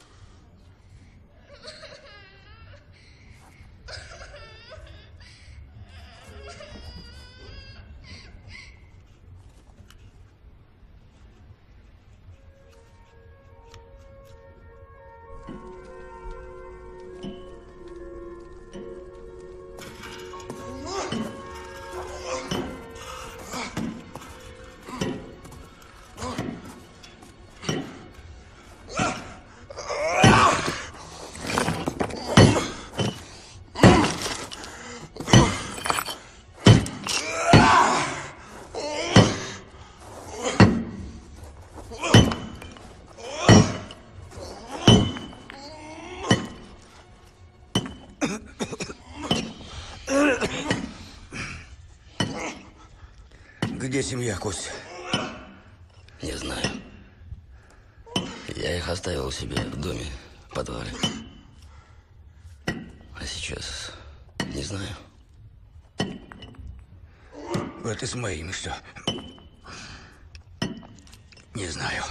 Где семья, Костя? Не знаю. Я их оставил у себя в доме, в подвале. А сейчас не знаю. Вот и с моими что? Не знаю.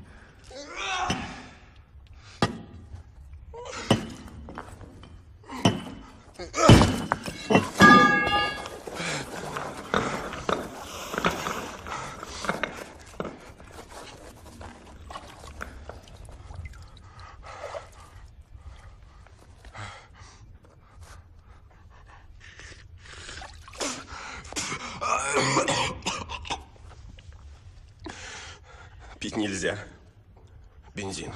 Пить нельзя. Бензин.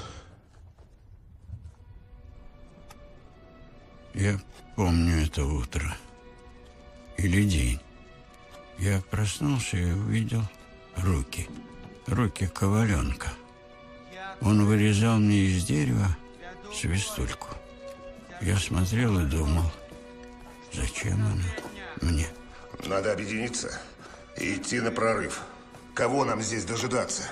Я помню это утро. Или день. Я проснулся и увидел руки. Руки Коваленко. Он вырезал мне из дерева свистульку. Я смотрел и думал, Зачем она мне? Надо объединиться и идти на прорыв. Кого нам здесь дожидаться?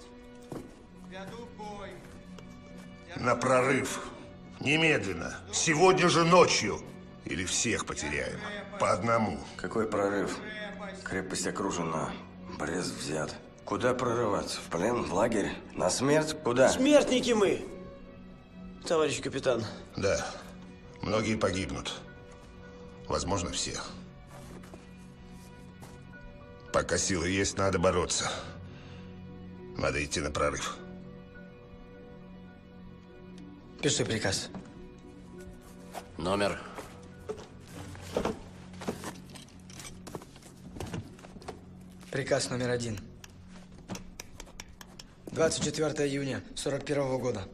На прорыв. Немедленно. Сегодня же ночью. Или всех потеряем. По одному. Какой прорыв? Крепость окружена. Брест взят. Куда прорываться? В плен? В лагерь? На смерть? Куда? Смертники мы, товарищ капитан. Да. Многие погибнут. Возможно, все. Пока силы есть, надо бороться. Надо идти на прорыв. Пиши приказ. Номер. Приказ номер один. двадцать четвёртого июня сорок первого года.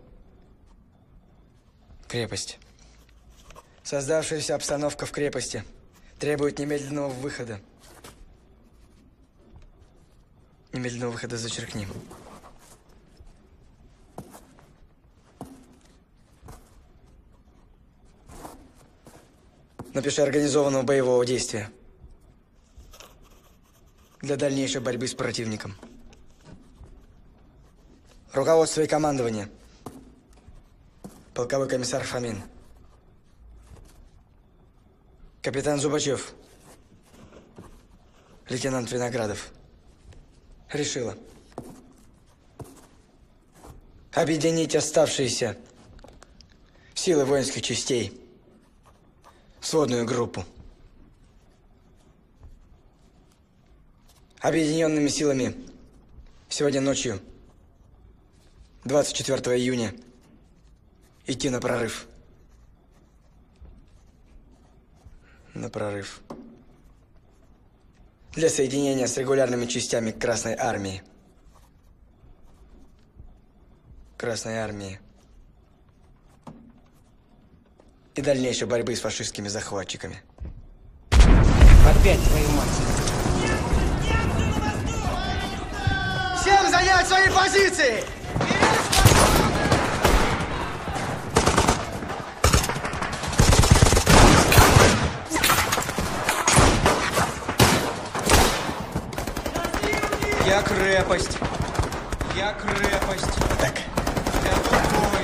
Крепость. Создавшаяся обстановка в крепости требует немедленного выхода. Немедленного выхода зачеркни. Напиши организованного боевого действия для дальнейшей борьбы с противником. Руководство и командование. Полковой комиссар Фомин. Капитан Зубачев. Лейтенант Виноградов. Решила. Объединить оставшиеся силы воинских частей в сводную группу. Объединенными силами сегодня ночью, двадцать четвёртого июня, идти на прорыв. На прорыв. Для соединения с регулярными частями Красной Армии. Красной Армии. И дальнейшей борьбы с фашистскими захватчиками. Опять твою мать! Всем занять свои позиции! Я крепость. Я крепость. Так. Я тупой.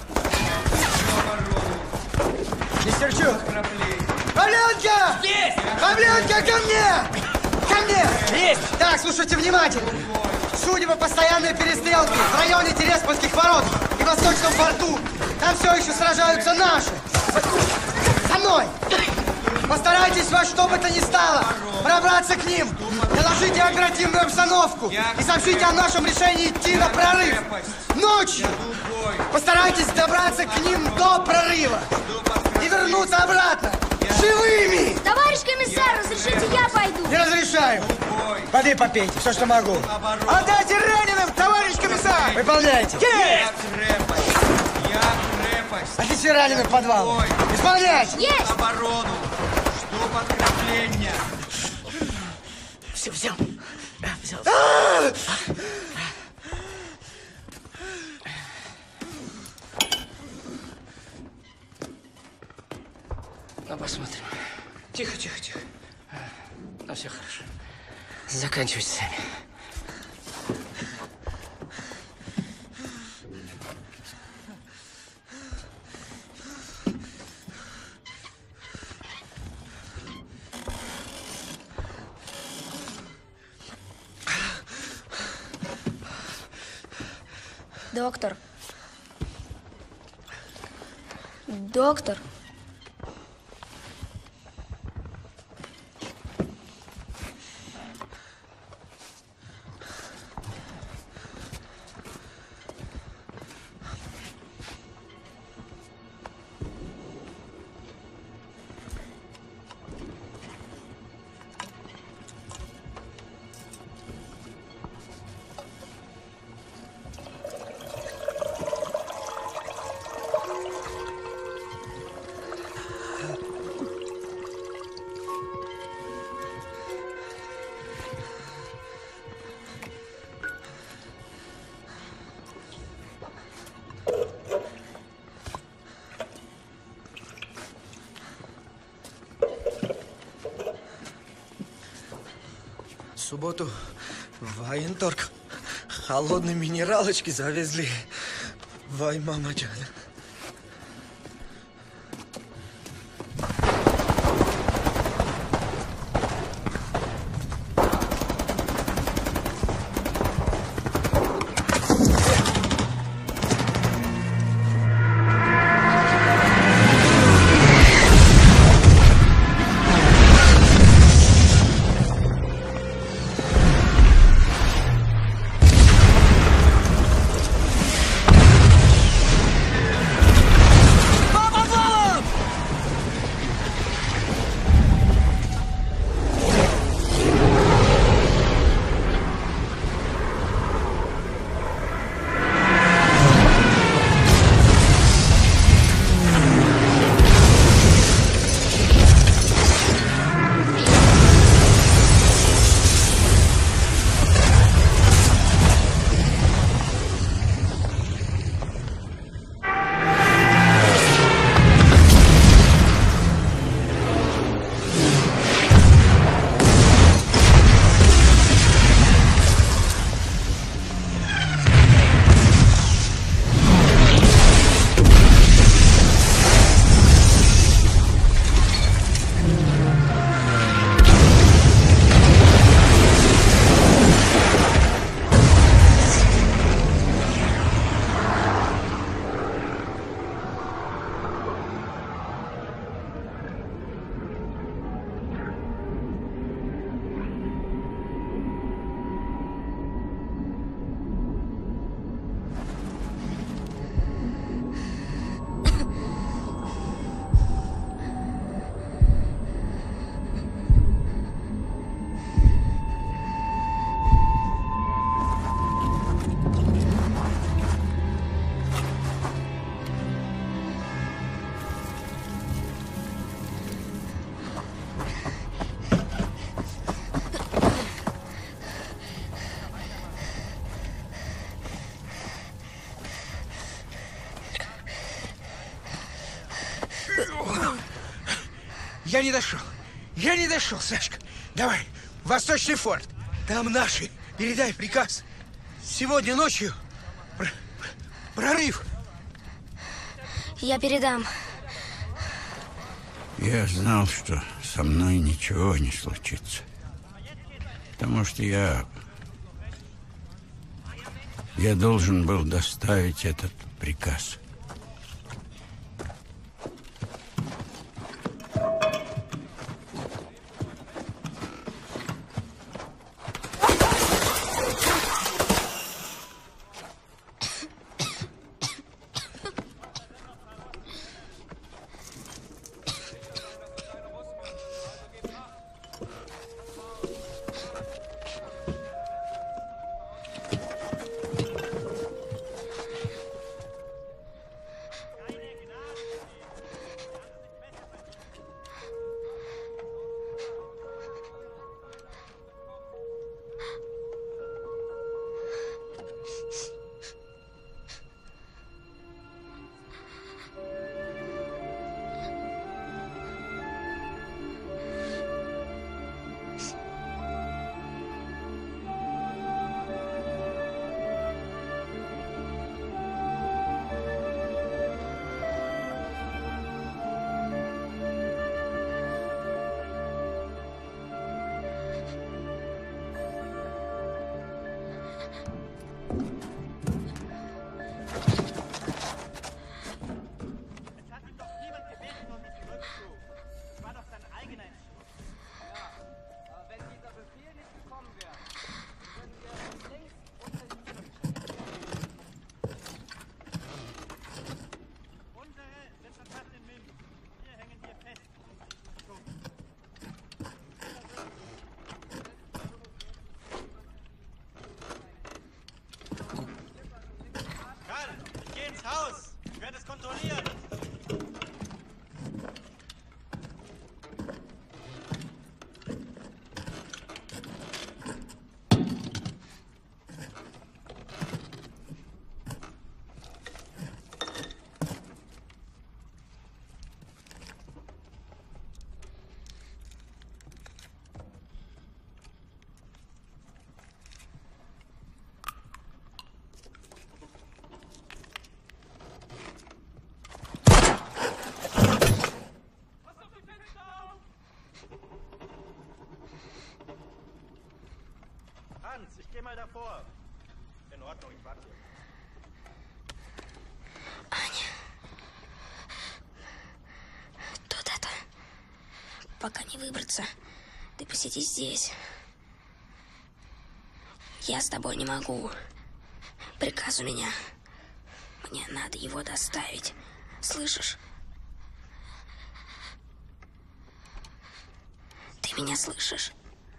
Нестерчук! Павленко! Здесь! Павленко, ко мне! Ко мне! Есть! Так, слушайте внимательно. Судя по постоянной перестрелке в районе Тереспольских ворот и Восточном порту, там все еще сражаются наши. За мной! Постарайтесь во что бы то ни стало пробраться к ним. Доложите оперативную обстановку и сообщите о нашем решении идти на прорыв. Ночью! Постарайтесь добраться к ним до прорыва и вернуться обратно живыми! Товарищ комиссар, разрешите я пойду? Не разрешаю. Воды попейте, все, что могу. Отдайте раненым, товарищ комиссар! Выполняйте. Я крепость! Я крепость! Отнеси раненых в подвал. Исполняйте! Есть! Оборону! Жду подкрепления! Все, взял. Взял. Ну, посмотрим. Тихо, тихо, тихо. Ну, все хорошо. Заканчивайте сами. Доктор. Доктор. субботу в военторг холодные минералочки завезли. Вай, мама, Джана. Я не дошел. Я не дошел, Сашка. Давай, Восточный форт. Там наши. Передай приказ. Сегодня ночью пр прорыв. Я передам. Я знал, что со мной ничего не случится. Потому что я... Я должен был доставить этот приказ. geh mal davor. In Ordnung, ich warte. Аня. Тут это... Пока не выбраться, ты посиди здесь. Я с тобой не могу. Приказ у меня. Мне надо его доставить. Слышишь? Ты меня слышишь?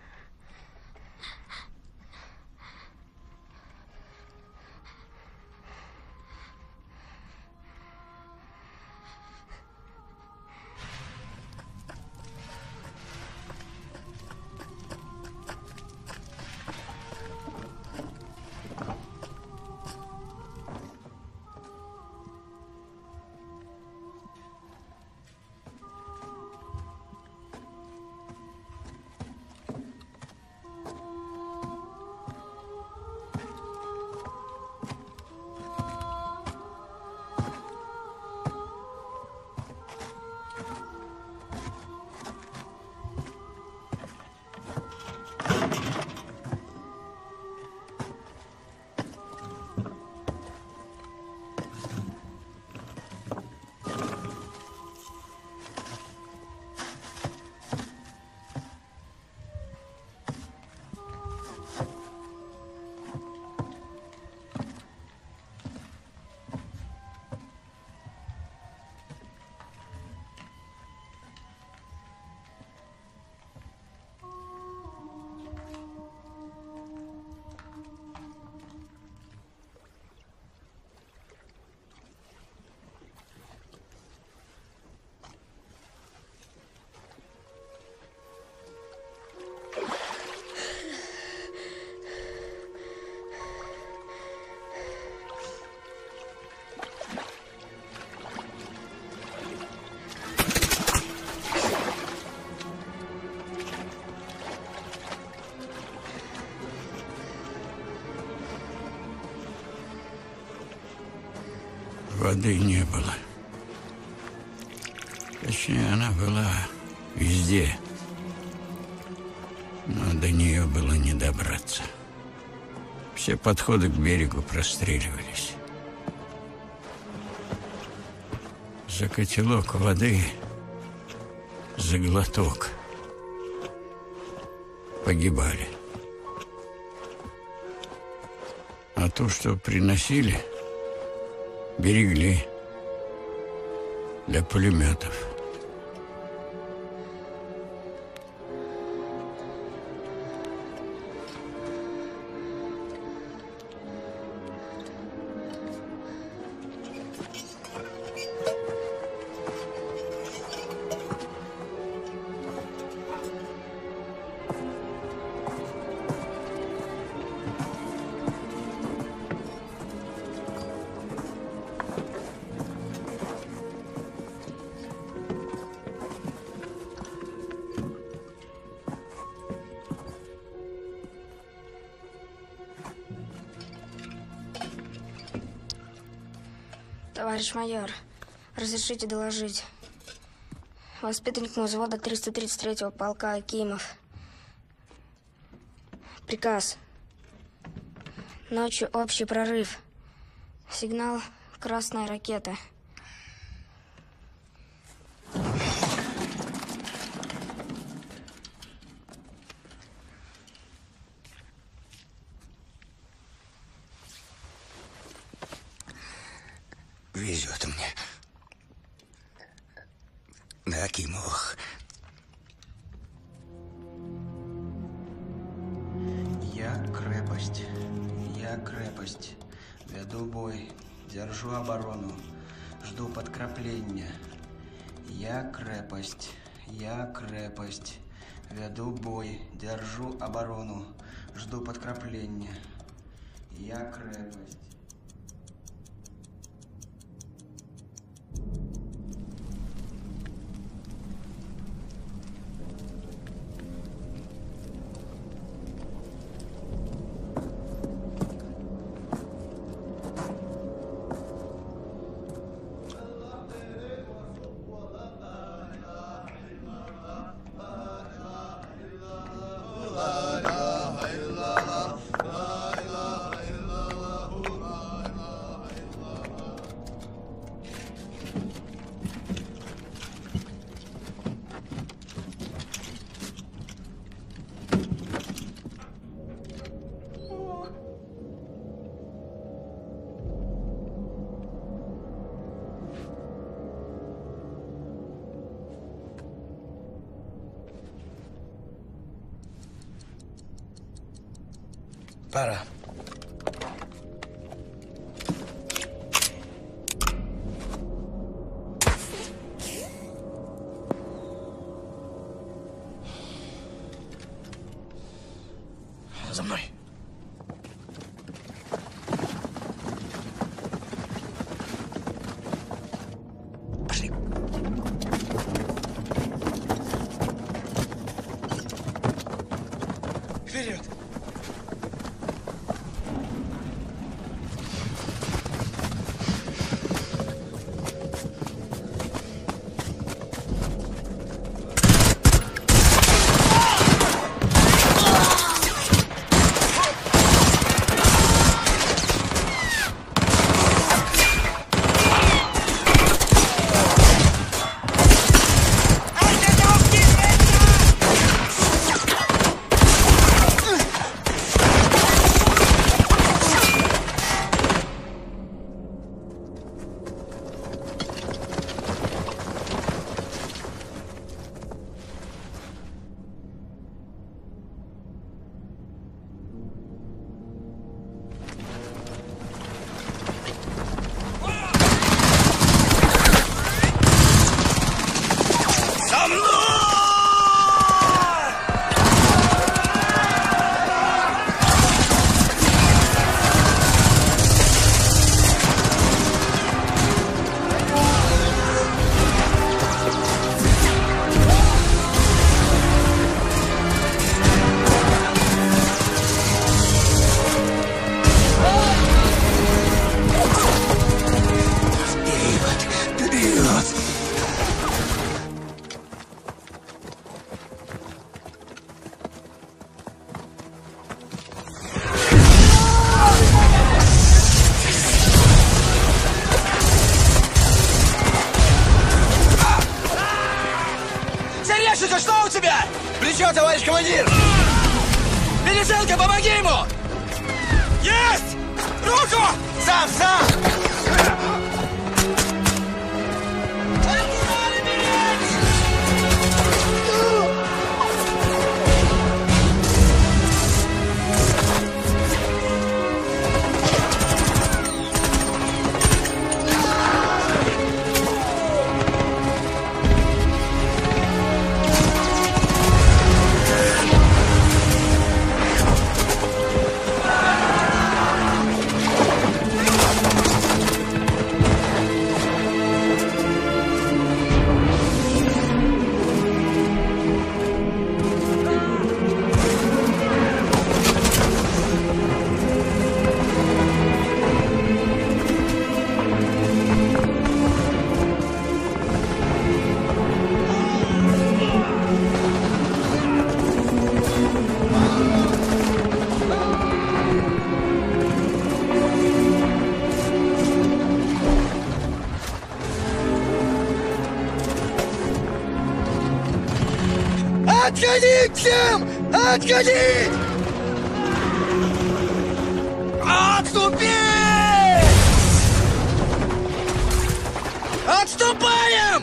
Воды не было. Точнее, она была везде. Но до нее было не добраться. Все подходы к берегу простреливались. За котелок воды, за глоток погибали. А то, что приносили, берегли для пулеметов. Товарищ майор, разрешите доложить. Воспитанник взвода триста тридцать третьего полка Акимов. Приказ. Ночью общий прорыв. Сигнал «Красная ракета». Везет мне. На Акимовых. Я крепость, я крепость. Веду бой, держу оборону, жду подкрепления. Я крепость, я крепость. Веду бой, держу оборону, жду подкрепления. Я крепость. La ilaha illallah. Пора. За мной. Пошли. Вперед! Терещенко, что у тебя? Плечо, товарищ командир! Пересылка, помоги ему! Есть! Руку! Сам, сам! Отходить всем! Отходить! Отступить! Отступаем!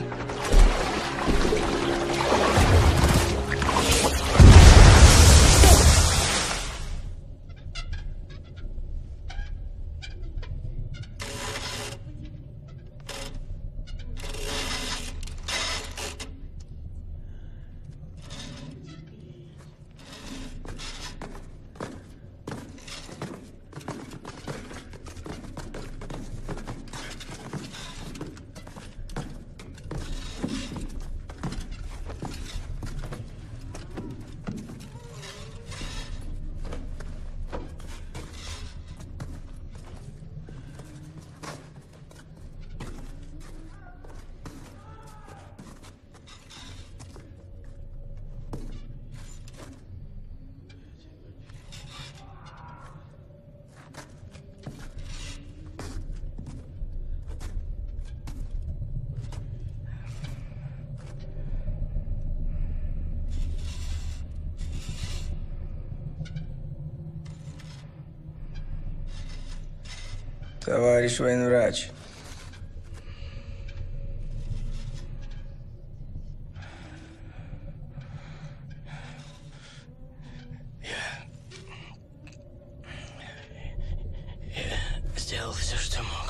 Товарищ военврач. сделал все, что мог.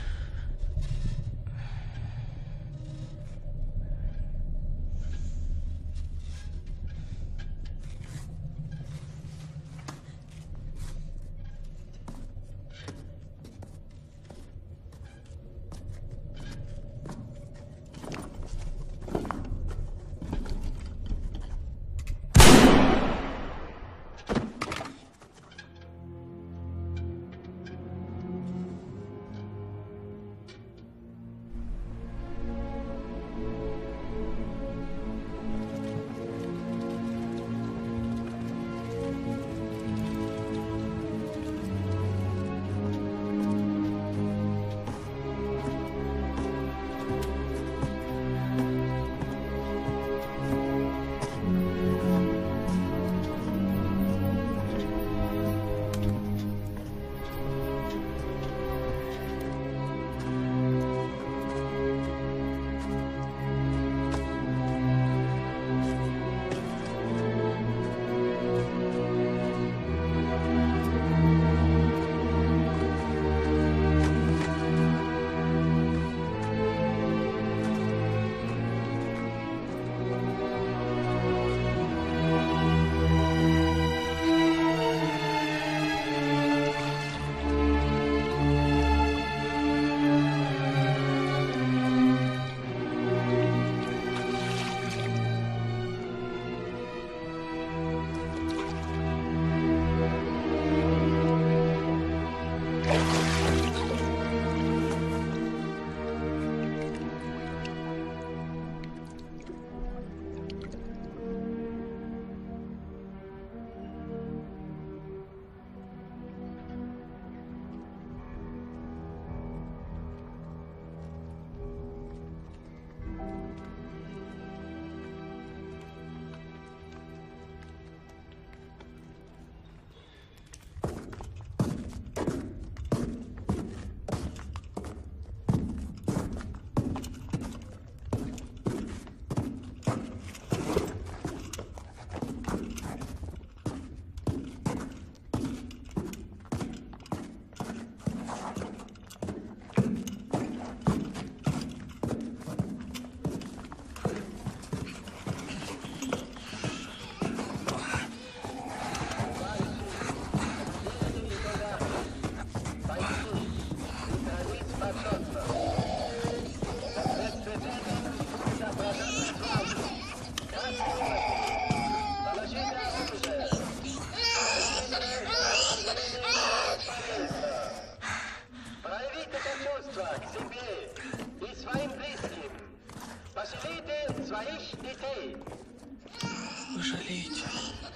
Пожалейте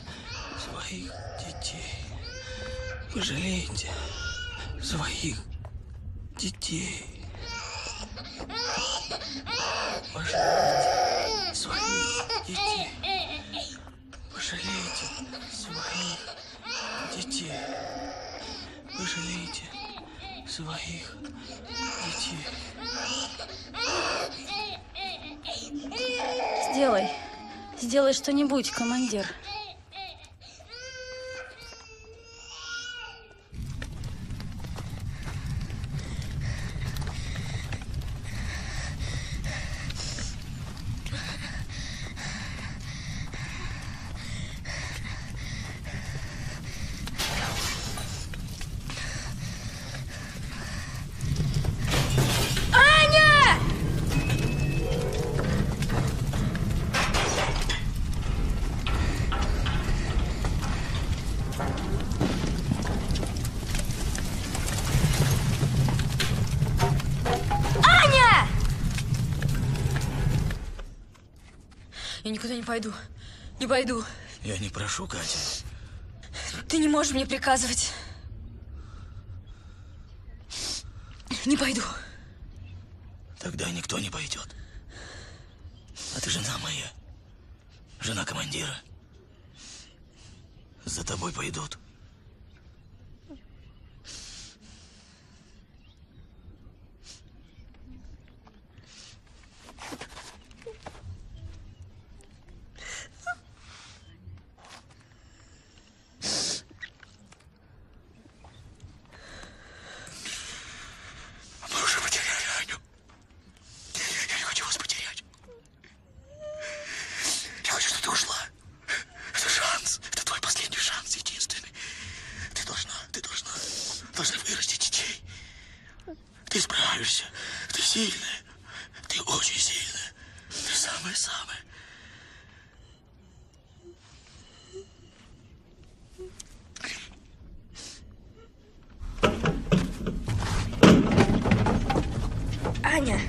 своих детей. Пожалейте своих детей. Пожалейте своих детей. Пожалейте своих детей. Пожалейте своих детей. Сделай. Сделай что-нибудь, командир. Я никуда не пойду. Не пойду. Я не прошу, Катя. Ты не можешь мне приказывать. Не пойду. Тогда никто не пойдет. А ты жена моя. Жена командира. За тобой пойдут. должны вырастить детей. Ты справишься. Ты сильная. Ты очень сильная. Ты самая-самая. Аня.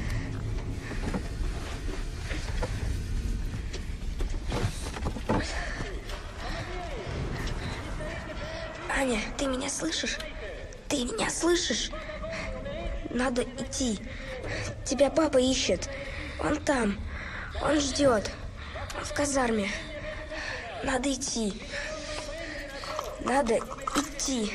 Аня, ты меня слышишь? Ты меня слышишь? Надо идти. Тебя папа ищет. Он там. Он ждет. Он в казарме. Надо идти. Надо идти.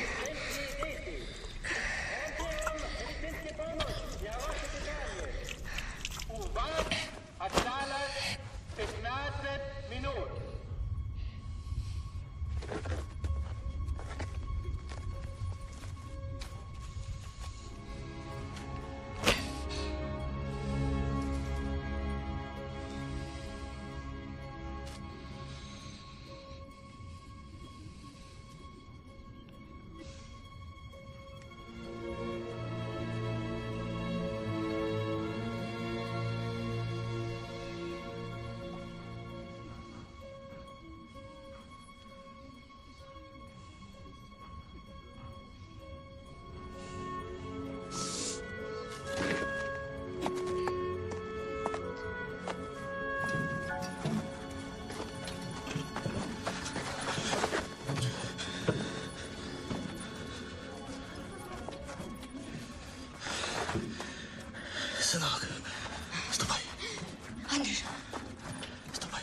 Сынок, ступай. Андрюша. Ступай.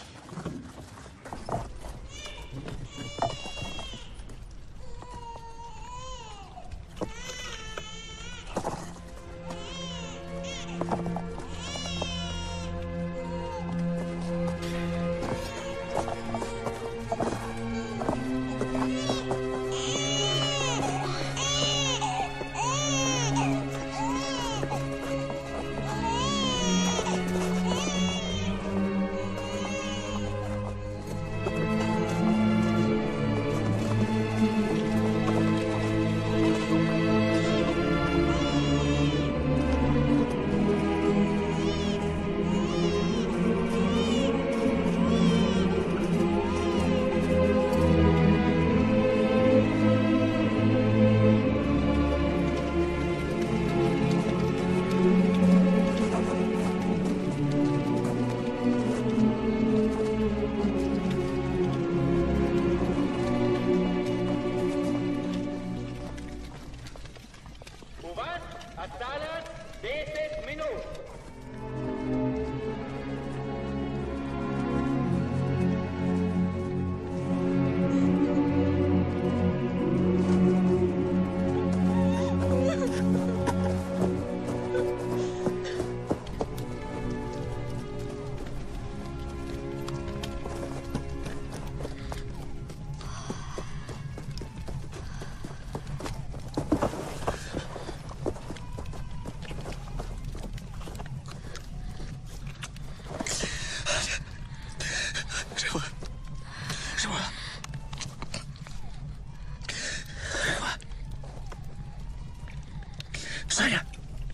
Саня!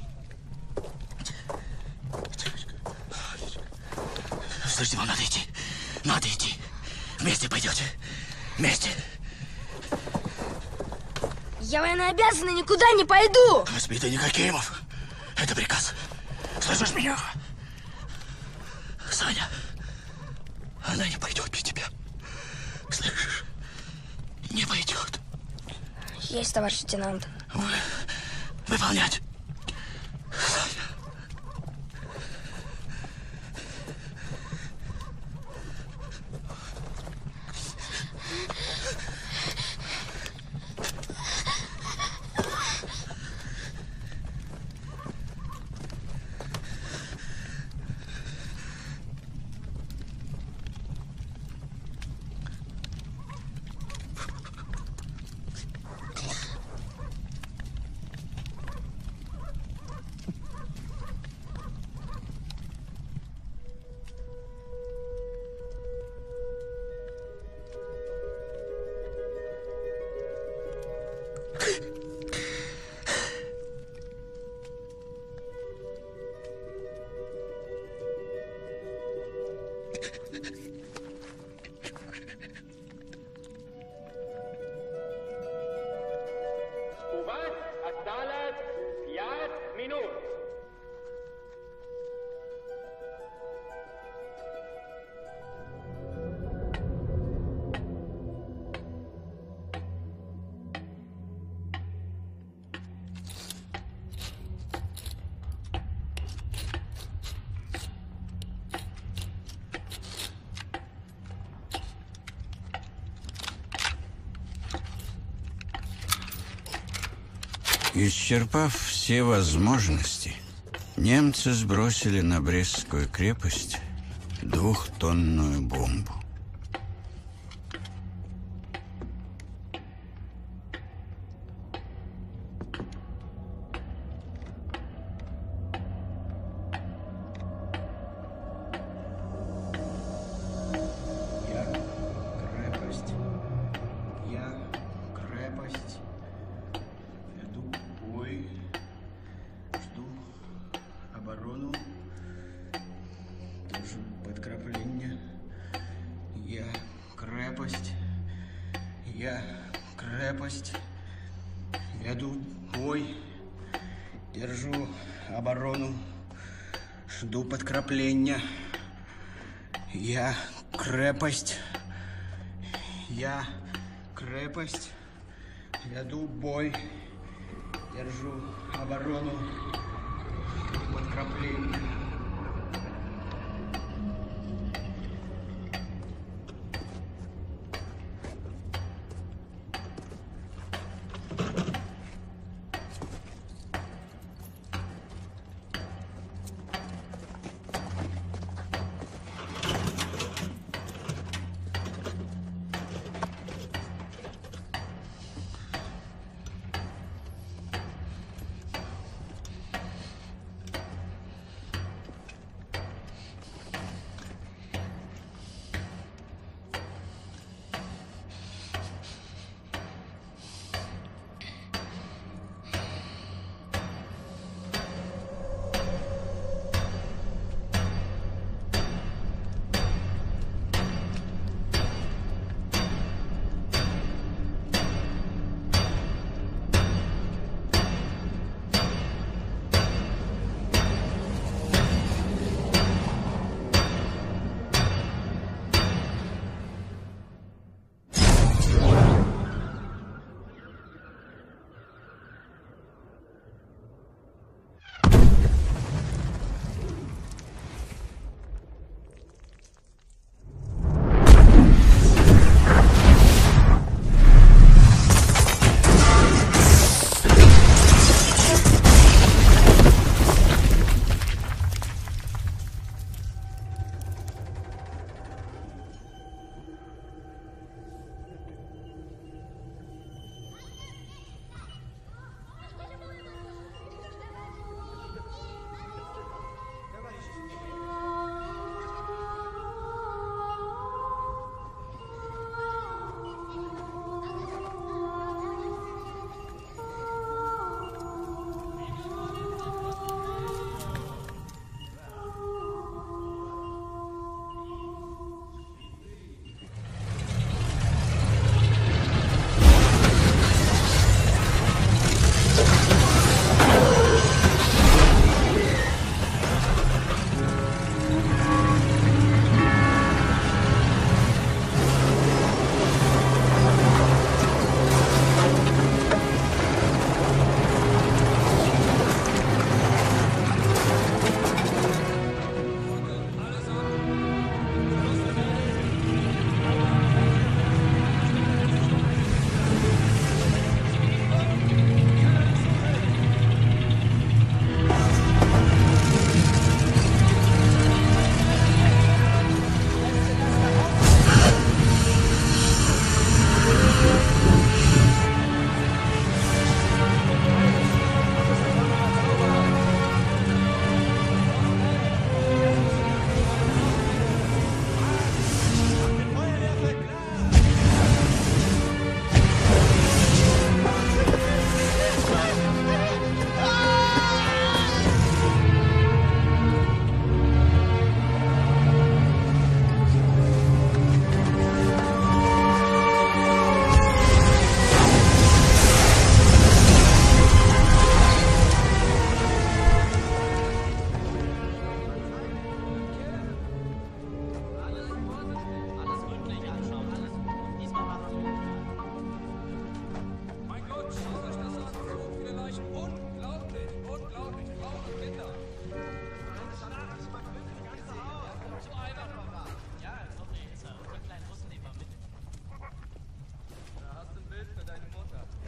Слышите, вам надо идти. Надо идти. Вместе пойдете. Вместе. Я военнообязанный, никуда не пойду. Воспитанник Никакимов. Это приказ. Слышишь меня? Саня, она не пойдет без тебя. Слышишь? Не пойдет. Есть, товарищ лейтенант. Выполнять. Исчерпав все возможности, немцы сбросили на Брестскую крепость двухтонную бомбу. Я крепость, я крепость, веду бой, жду оборону, держу подкрепление. Я крепость, я крепость, веду бой, держу оборону, жду подкрепления. Я крепость, я крепость, веду бой, держу оборону, подкрепление.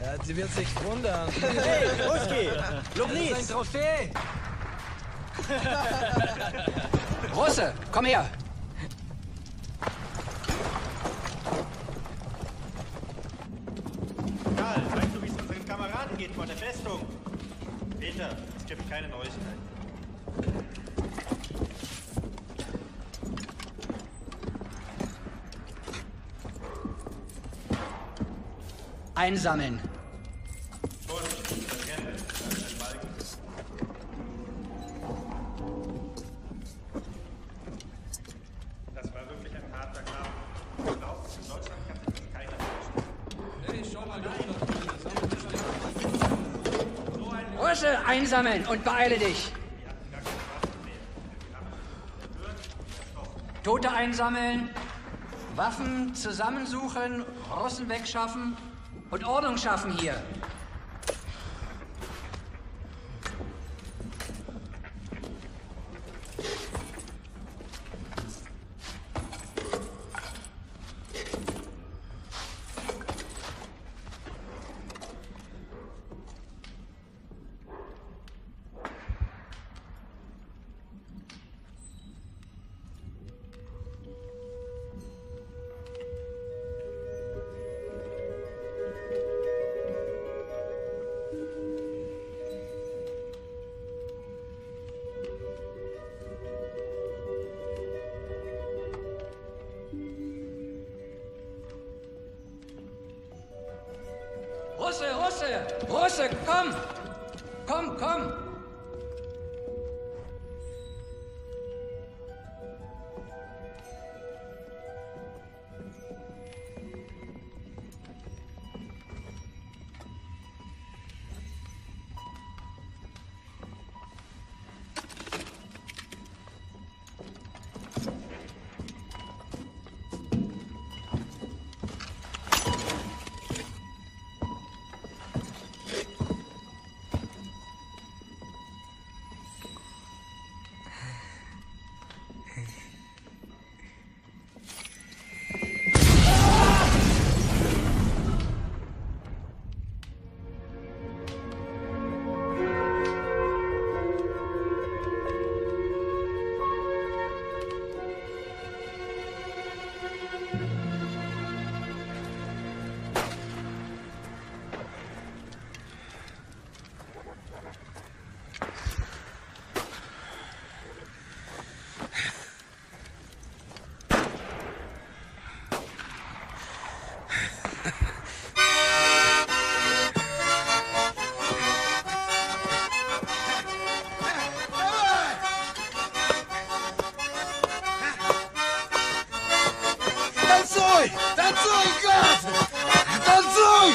Ja, sie wird sich wundern. Hey, Ruski, Lubnis. Das ist ein Trophäe. Russe, komm her. Karl, weißt du, wie es unseren Kameraden geht vor der Festung? Peter, es gibt keine Neuigkeiten. Einsammeln. Das war wirklich ein harter Kampf. Ich glaube, in Deutschland kann sich das keiner vorstellen. Hey, schau mal da. Russe, einsammeln und beeile dich. Tote einsammeln, Waffen zusammensuchen, Russen wegschaffen und Ordnung schaffen hier. Russe, Russe, Russe, komm! Komm, komm! Танцуй! Танцуй, гад! Танцуй!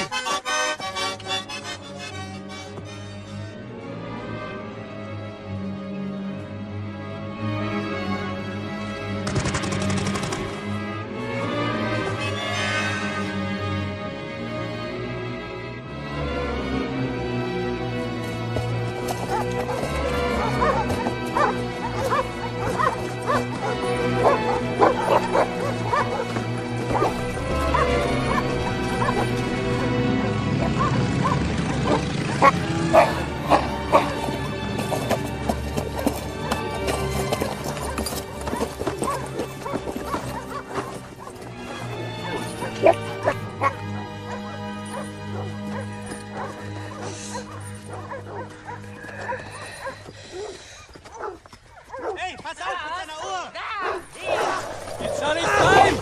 Hey, pass auf mit deiner Uhr! Jetzt schau nicht rein!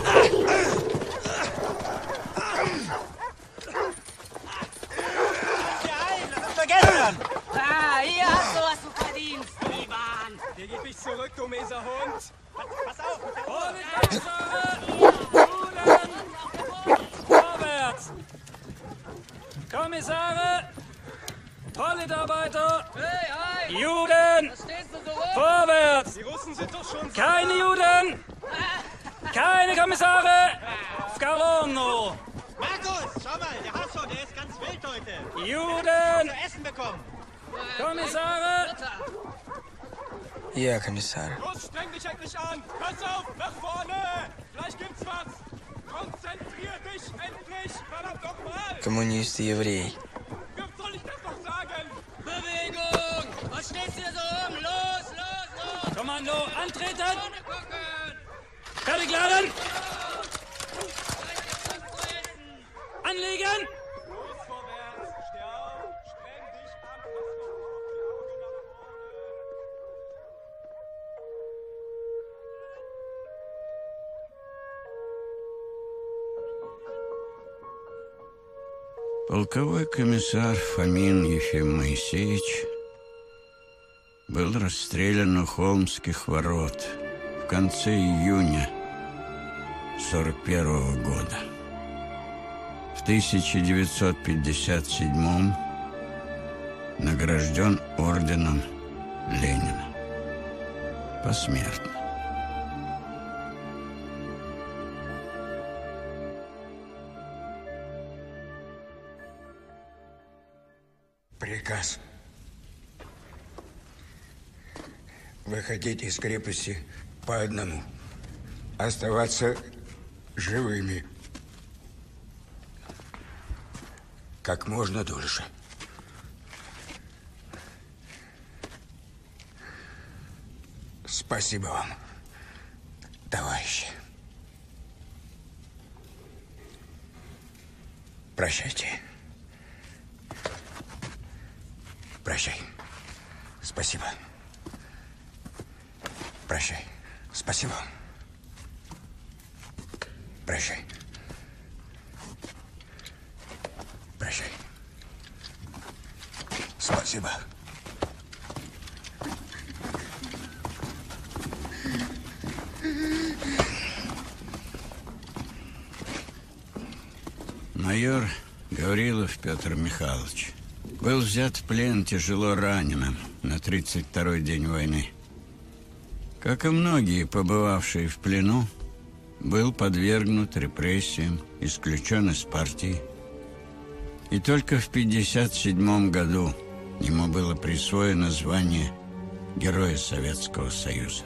Vergessen! Ah, hier hast du, was du verdienst, Ivan! Dir geb ich zurück, du mieser Hund! Pass auf! Hol mich Juden! Vorwärts! Kommissare! Mitarbeiter! Hey, hi! Juden! Was stehst du so rum? Vorwärts! Die Russen sind doch schon... Keine Juden! Keine Kommissare! Scalonno! Markus, schau mal, der Hasso, der ist ganz wild heute. Juden! Zu essen bekommen. Kommissare! Ja, Kommissar. Los, streng dich endlich an! Pass auf, nach vorne! Gleich gibt's was! Konzentrier dich endlich! Verdammt nochmal! коммунист и еврей. Bewegung! Was steht's hier so rum? Los, los, los! Kommando, antreten! Fertig laden! Anlegen! Полковой комиссар Фомин Ефим Моисеевич был расстрелян у Холмских ворот в конце июня сорок первого года. В тысяча девятьсот пятьдесят седьмом награжден орденом Ленина посмертно. Приказ. Выходить из крепости по одному. Оставаться живыми. Как можно дольше. Спасибо вам, товарищи. Прощайте. Прощай. Спасибо. Прощай. Спасибо. Прощай. Прощай. Спасибо. Майор Гаврилов Петр Михайлович был взят в плен тяжело раненым на тридцать второй день войны. Как и многие, побывавшие в плену, был подвергнут репрессиям, исключен из партии. И только в пятьдесят седьмом году ему было присвоено звание Героя Советского Союза.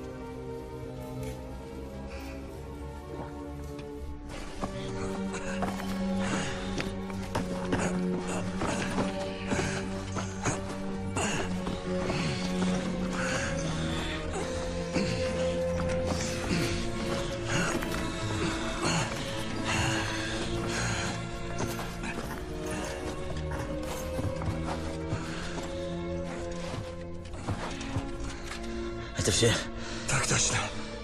Это все? Так точно.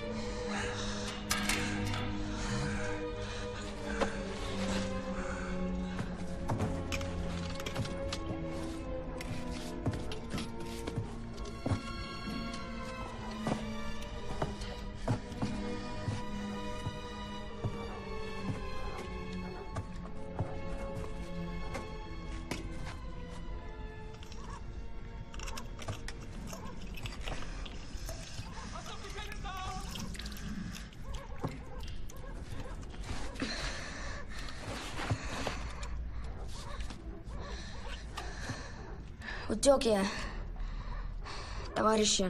Утек я, товарищи.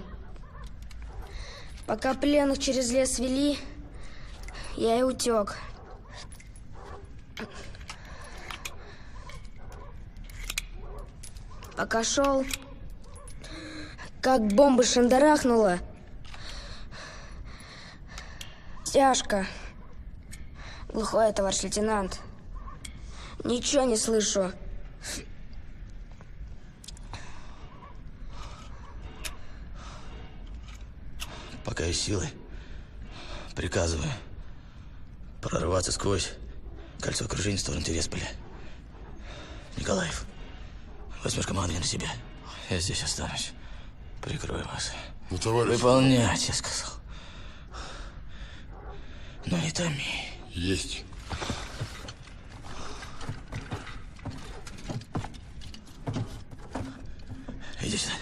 Пока пленных через лес вели, я и утек. Пока шел, как бомба шандарахнула. Тяжко. Глухой, товарищ лейтенант. Ничего не слышу. Пока есть силы, приказываю прорваться сквозь кольцо окружения в сторону Тересполя. Николаев, возьмешь командование на себя. Я здесь останусь. Прикрою вас. Ну, товарищ... Выполнять, я сказал. Но не томи. Есть. Иди сюда.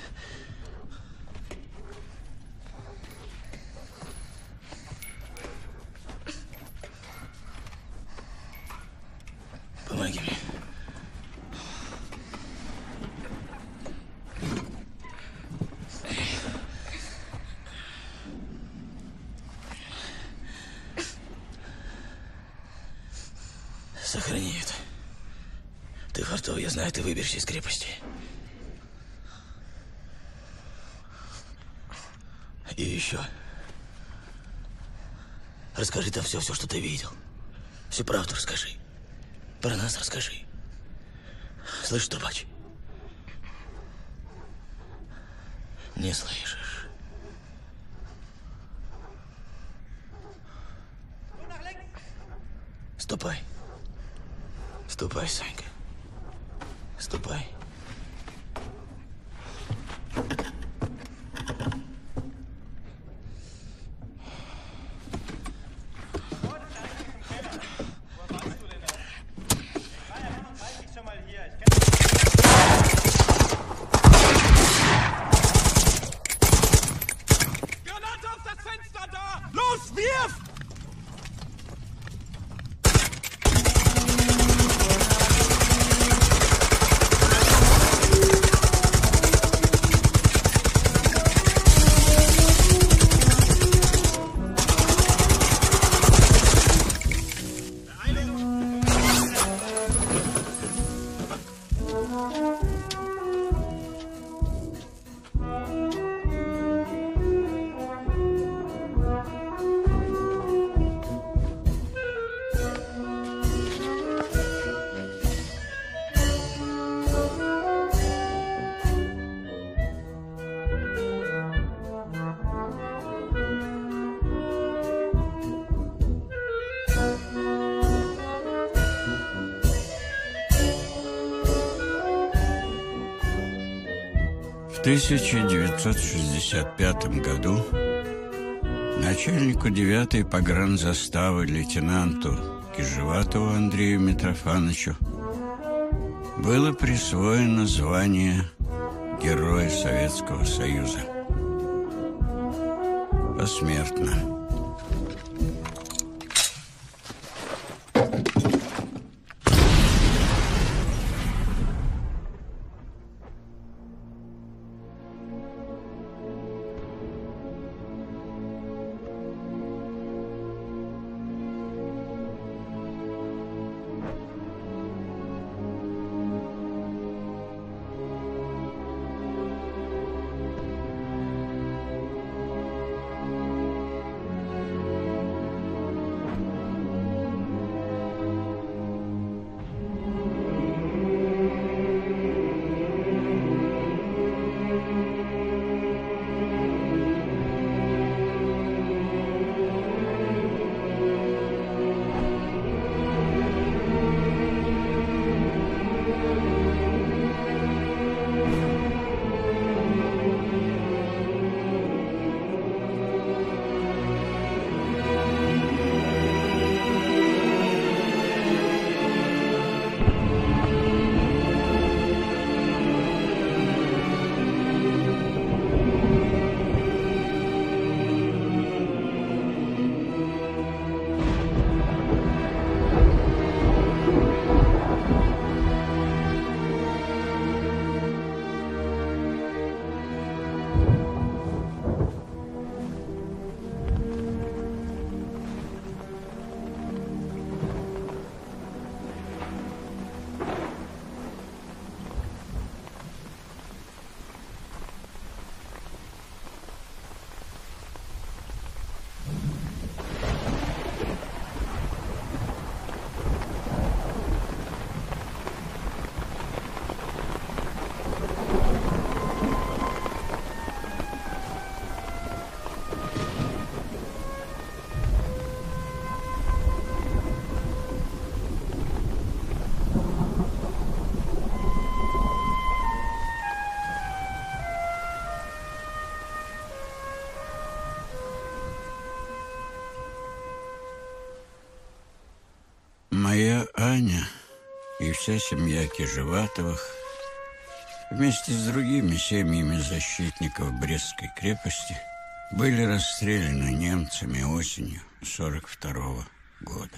Помоги мне. Ты фартовый, я знаю, ты выберешься из крепости. И еще. Расскажи там все, все, что ты видел. Всю правду расскажи. Про нас расскажи. Слышишь, трубач? Не слышишь. Ступай. Ступай, Санька. Ступай. В тысяча девятьсот шестьдесят пятом году начальнику девятой погранзаставы лейтенанту Кижеватову Андрею Митрофановичу было присвоено звание Героя Советского Союза. Посмертно. Моя Аня и вся семья Кижеватовых вместе с другими семьями защитников Брестской крепости были расстреляны немцами осенью сорок второго года.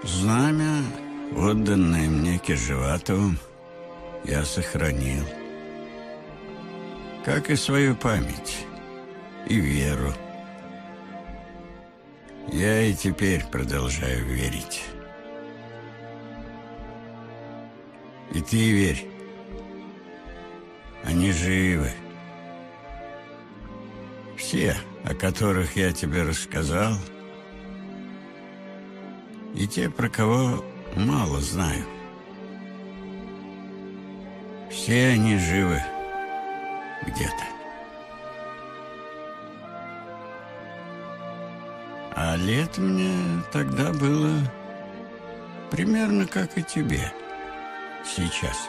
Знамя, отданное мне Киржеватовым, я сохранил. Как и свою память и веру. Я и теперь продолжаю верить. И ты верь. Они живы. Все, о которых я тебе рассказал, и те, про кого мало знаю. Все они живы где-то. А лет мне тогда было примерно как и тебе сейчас.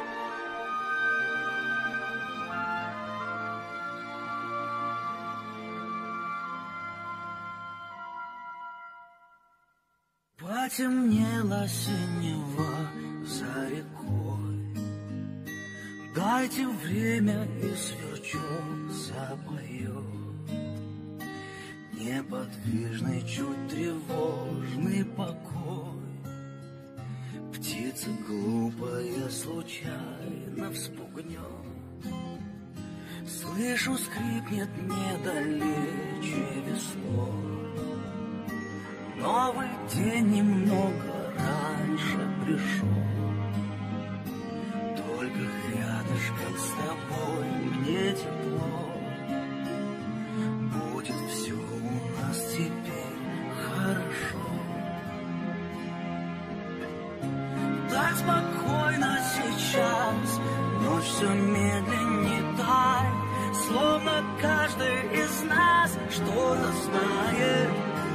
Потемнело синева за рекой. Дайте время, и сверчок запоет. Неподвижный, чуть тревожный покой. Птица глупая случайно вспугнет. Слышу, скрипнет недалече весло. Новый день немного раньше пришел. Только рядышком с тобой мне тепло. Будет все у нас теперь хорошо. Так спокойно сейчас, ночь все медленнее тает. Словно каждый из нас что-то знает,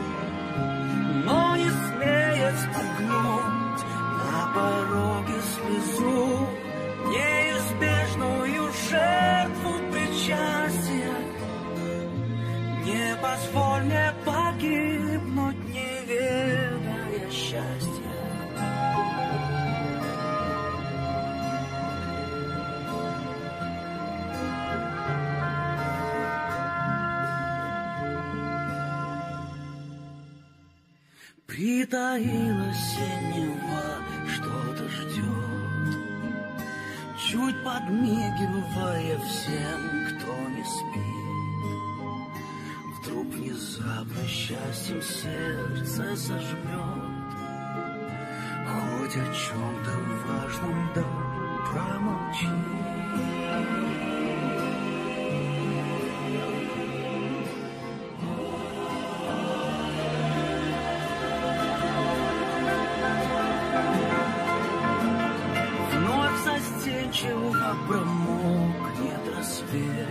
но не смеет спугнуть на пороге слезу, неизбежную жертву причастия. Не позволь мне погибнуть, не ведая счастья. Притаилась синева, что-то ждет, чуть подмигивая всем, кто не спит. Вдруг внезапно счастьем сердце зажмет, хоть о чем-то важном да промолчит. Застенчиво промокнет рассвет,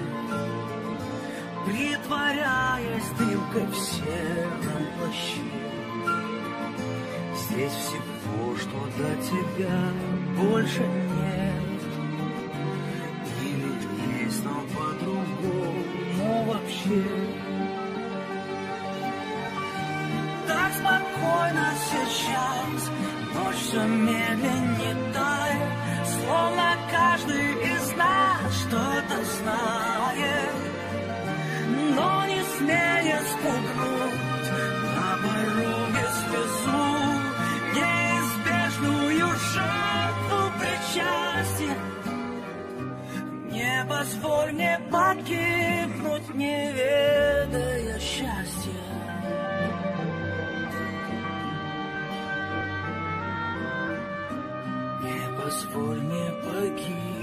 притворяясь дымкой в сером плаще. Здесь всего, что до тебя больше нет. Или есть, но по-другому вообще. Так спокойно сейчас, ночь все медленнее тает. Словно каждый из нас что-то знает, но не смеет спугнуть на пороге слезу, неизбежную жертву причастия. Не позволь мне погибнуть, не ведая счастья. Позволь мне погибнуть.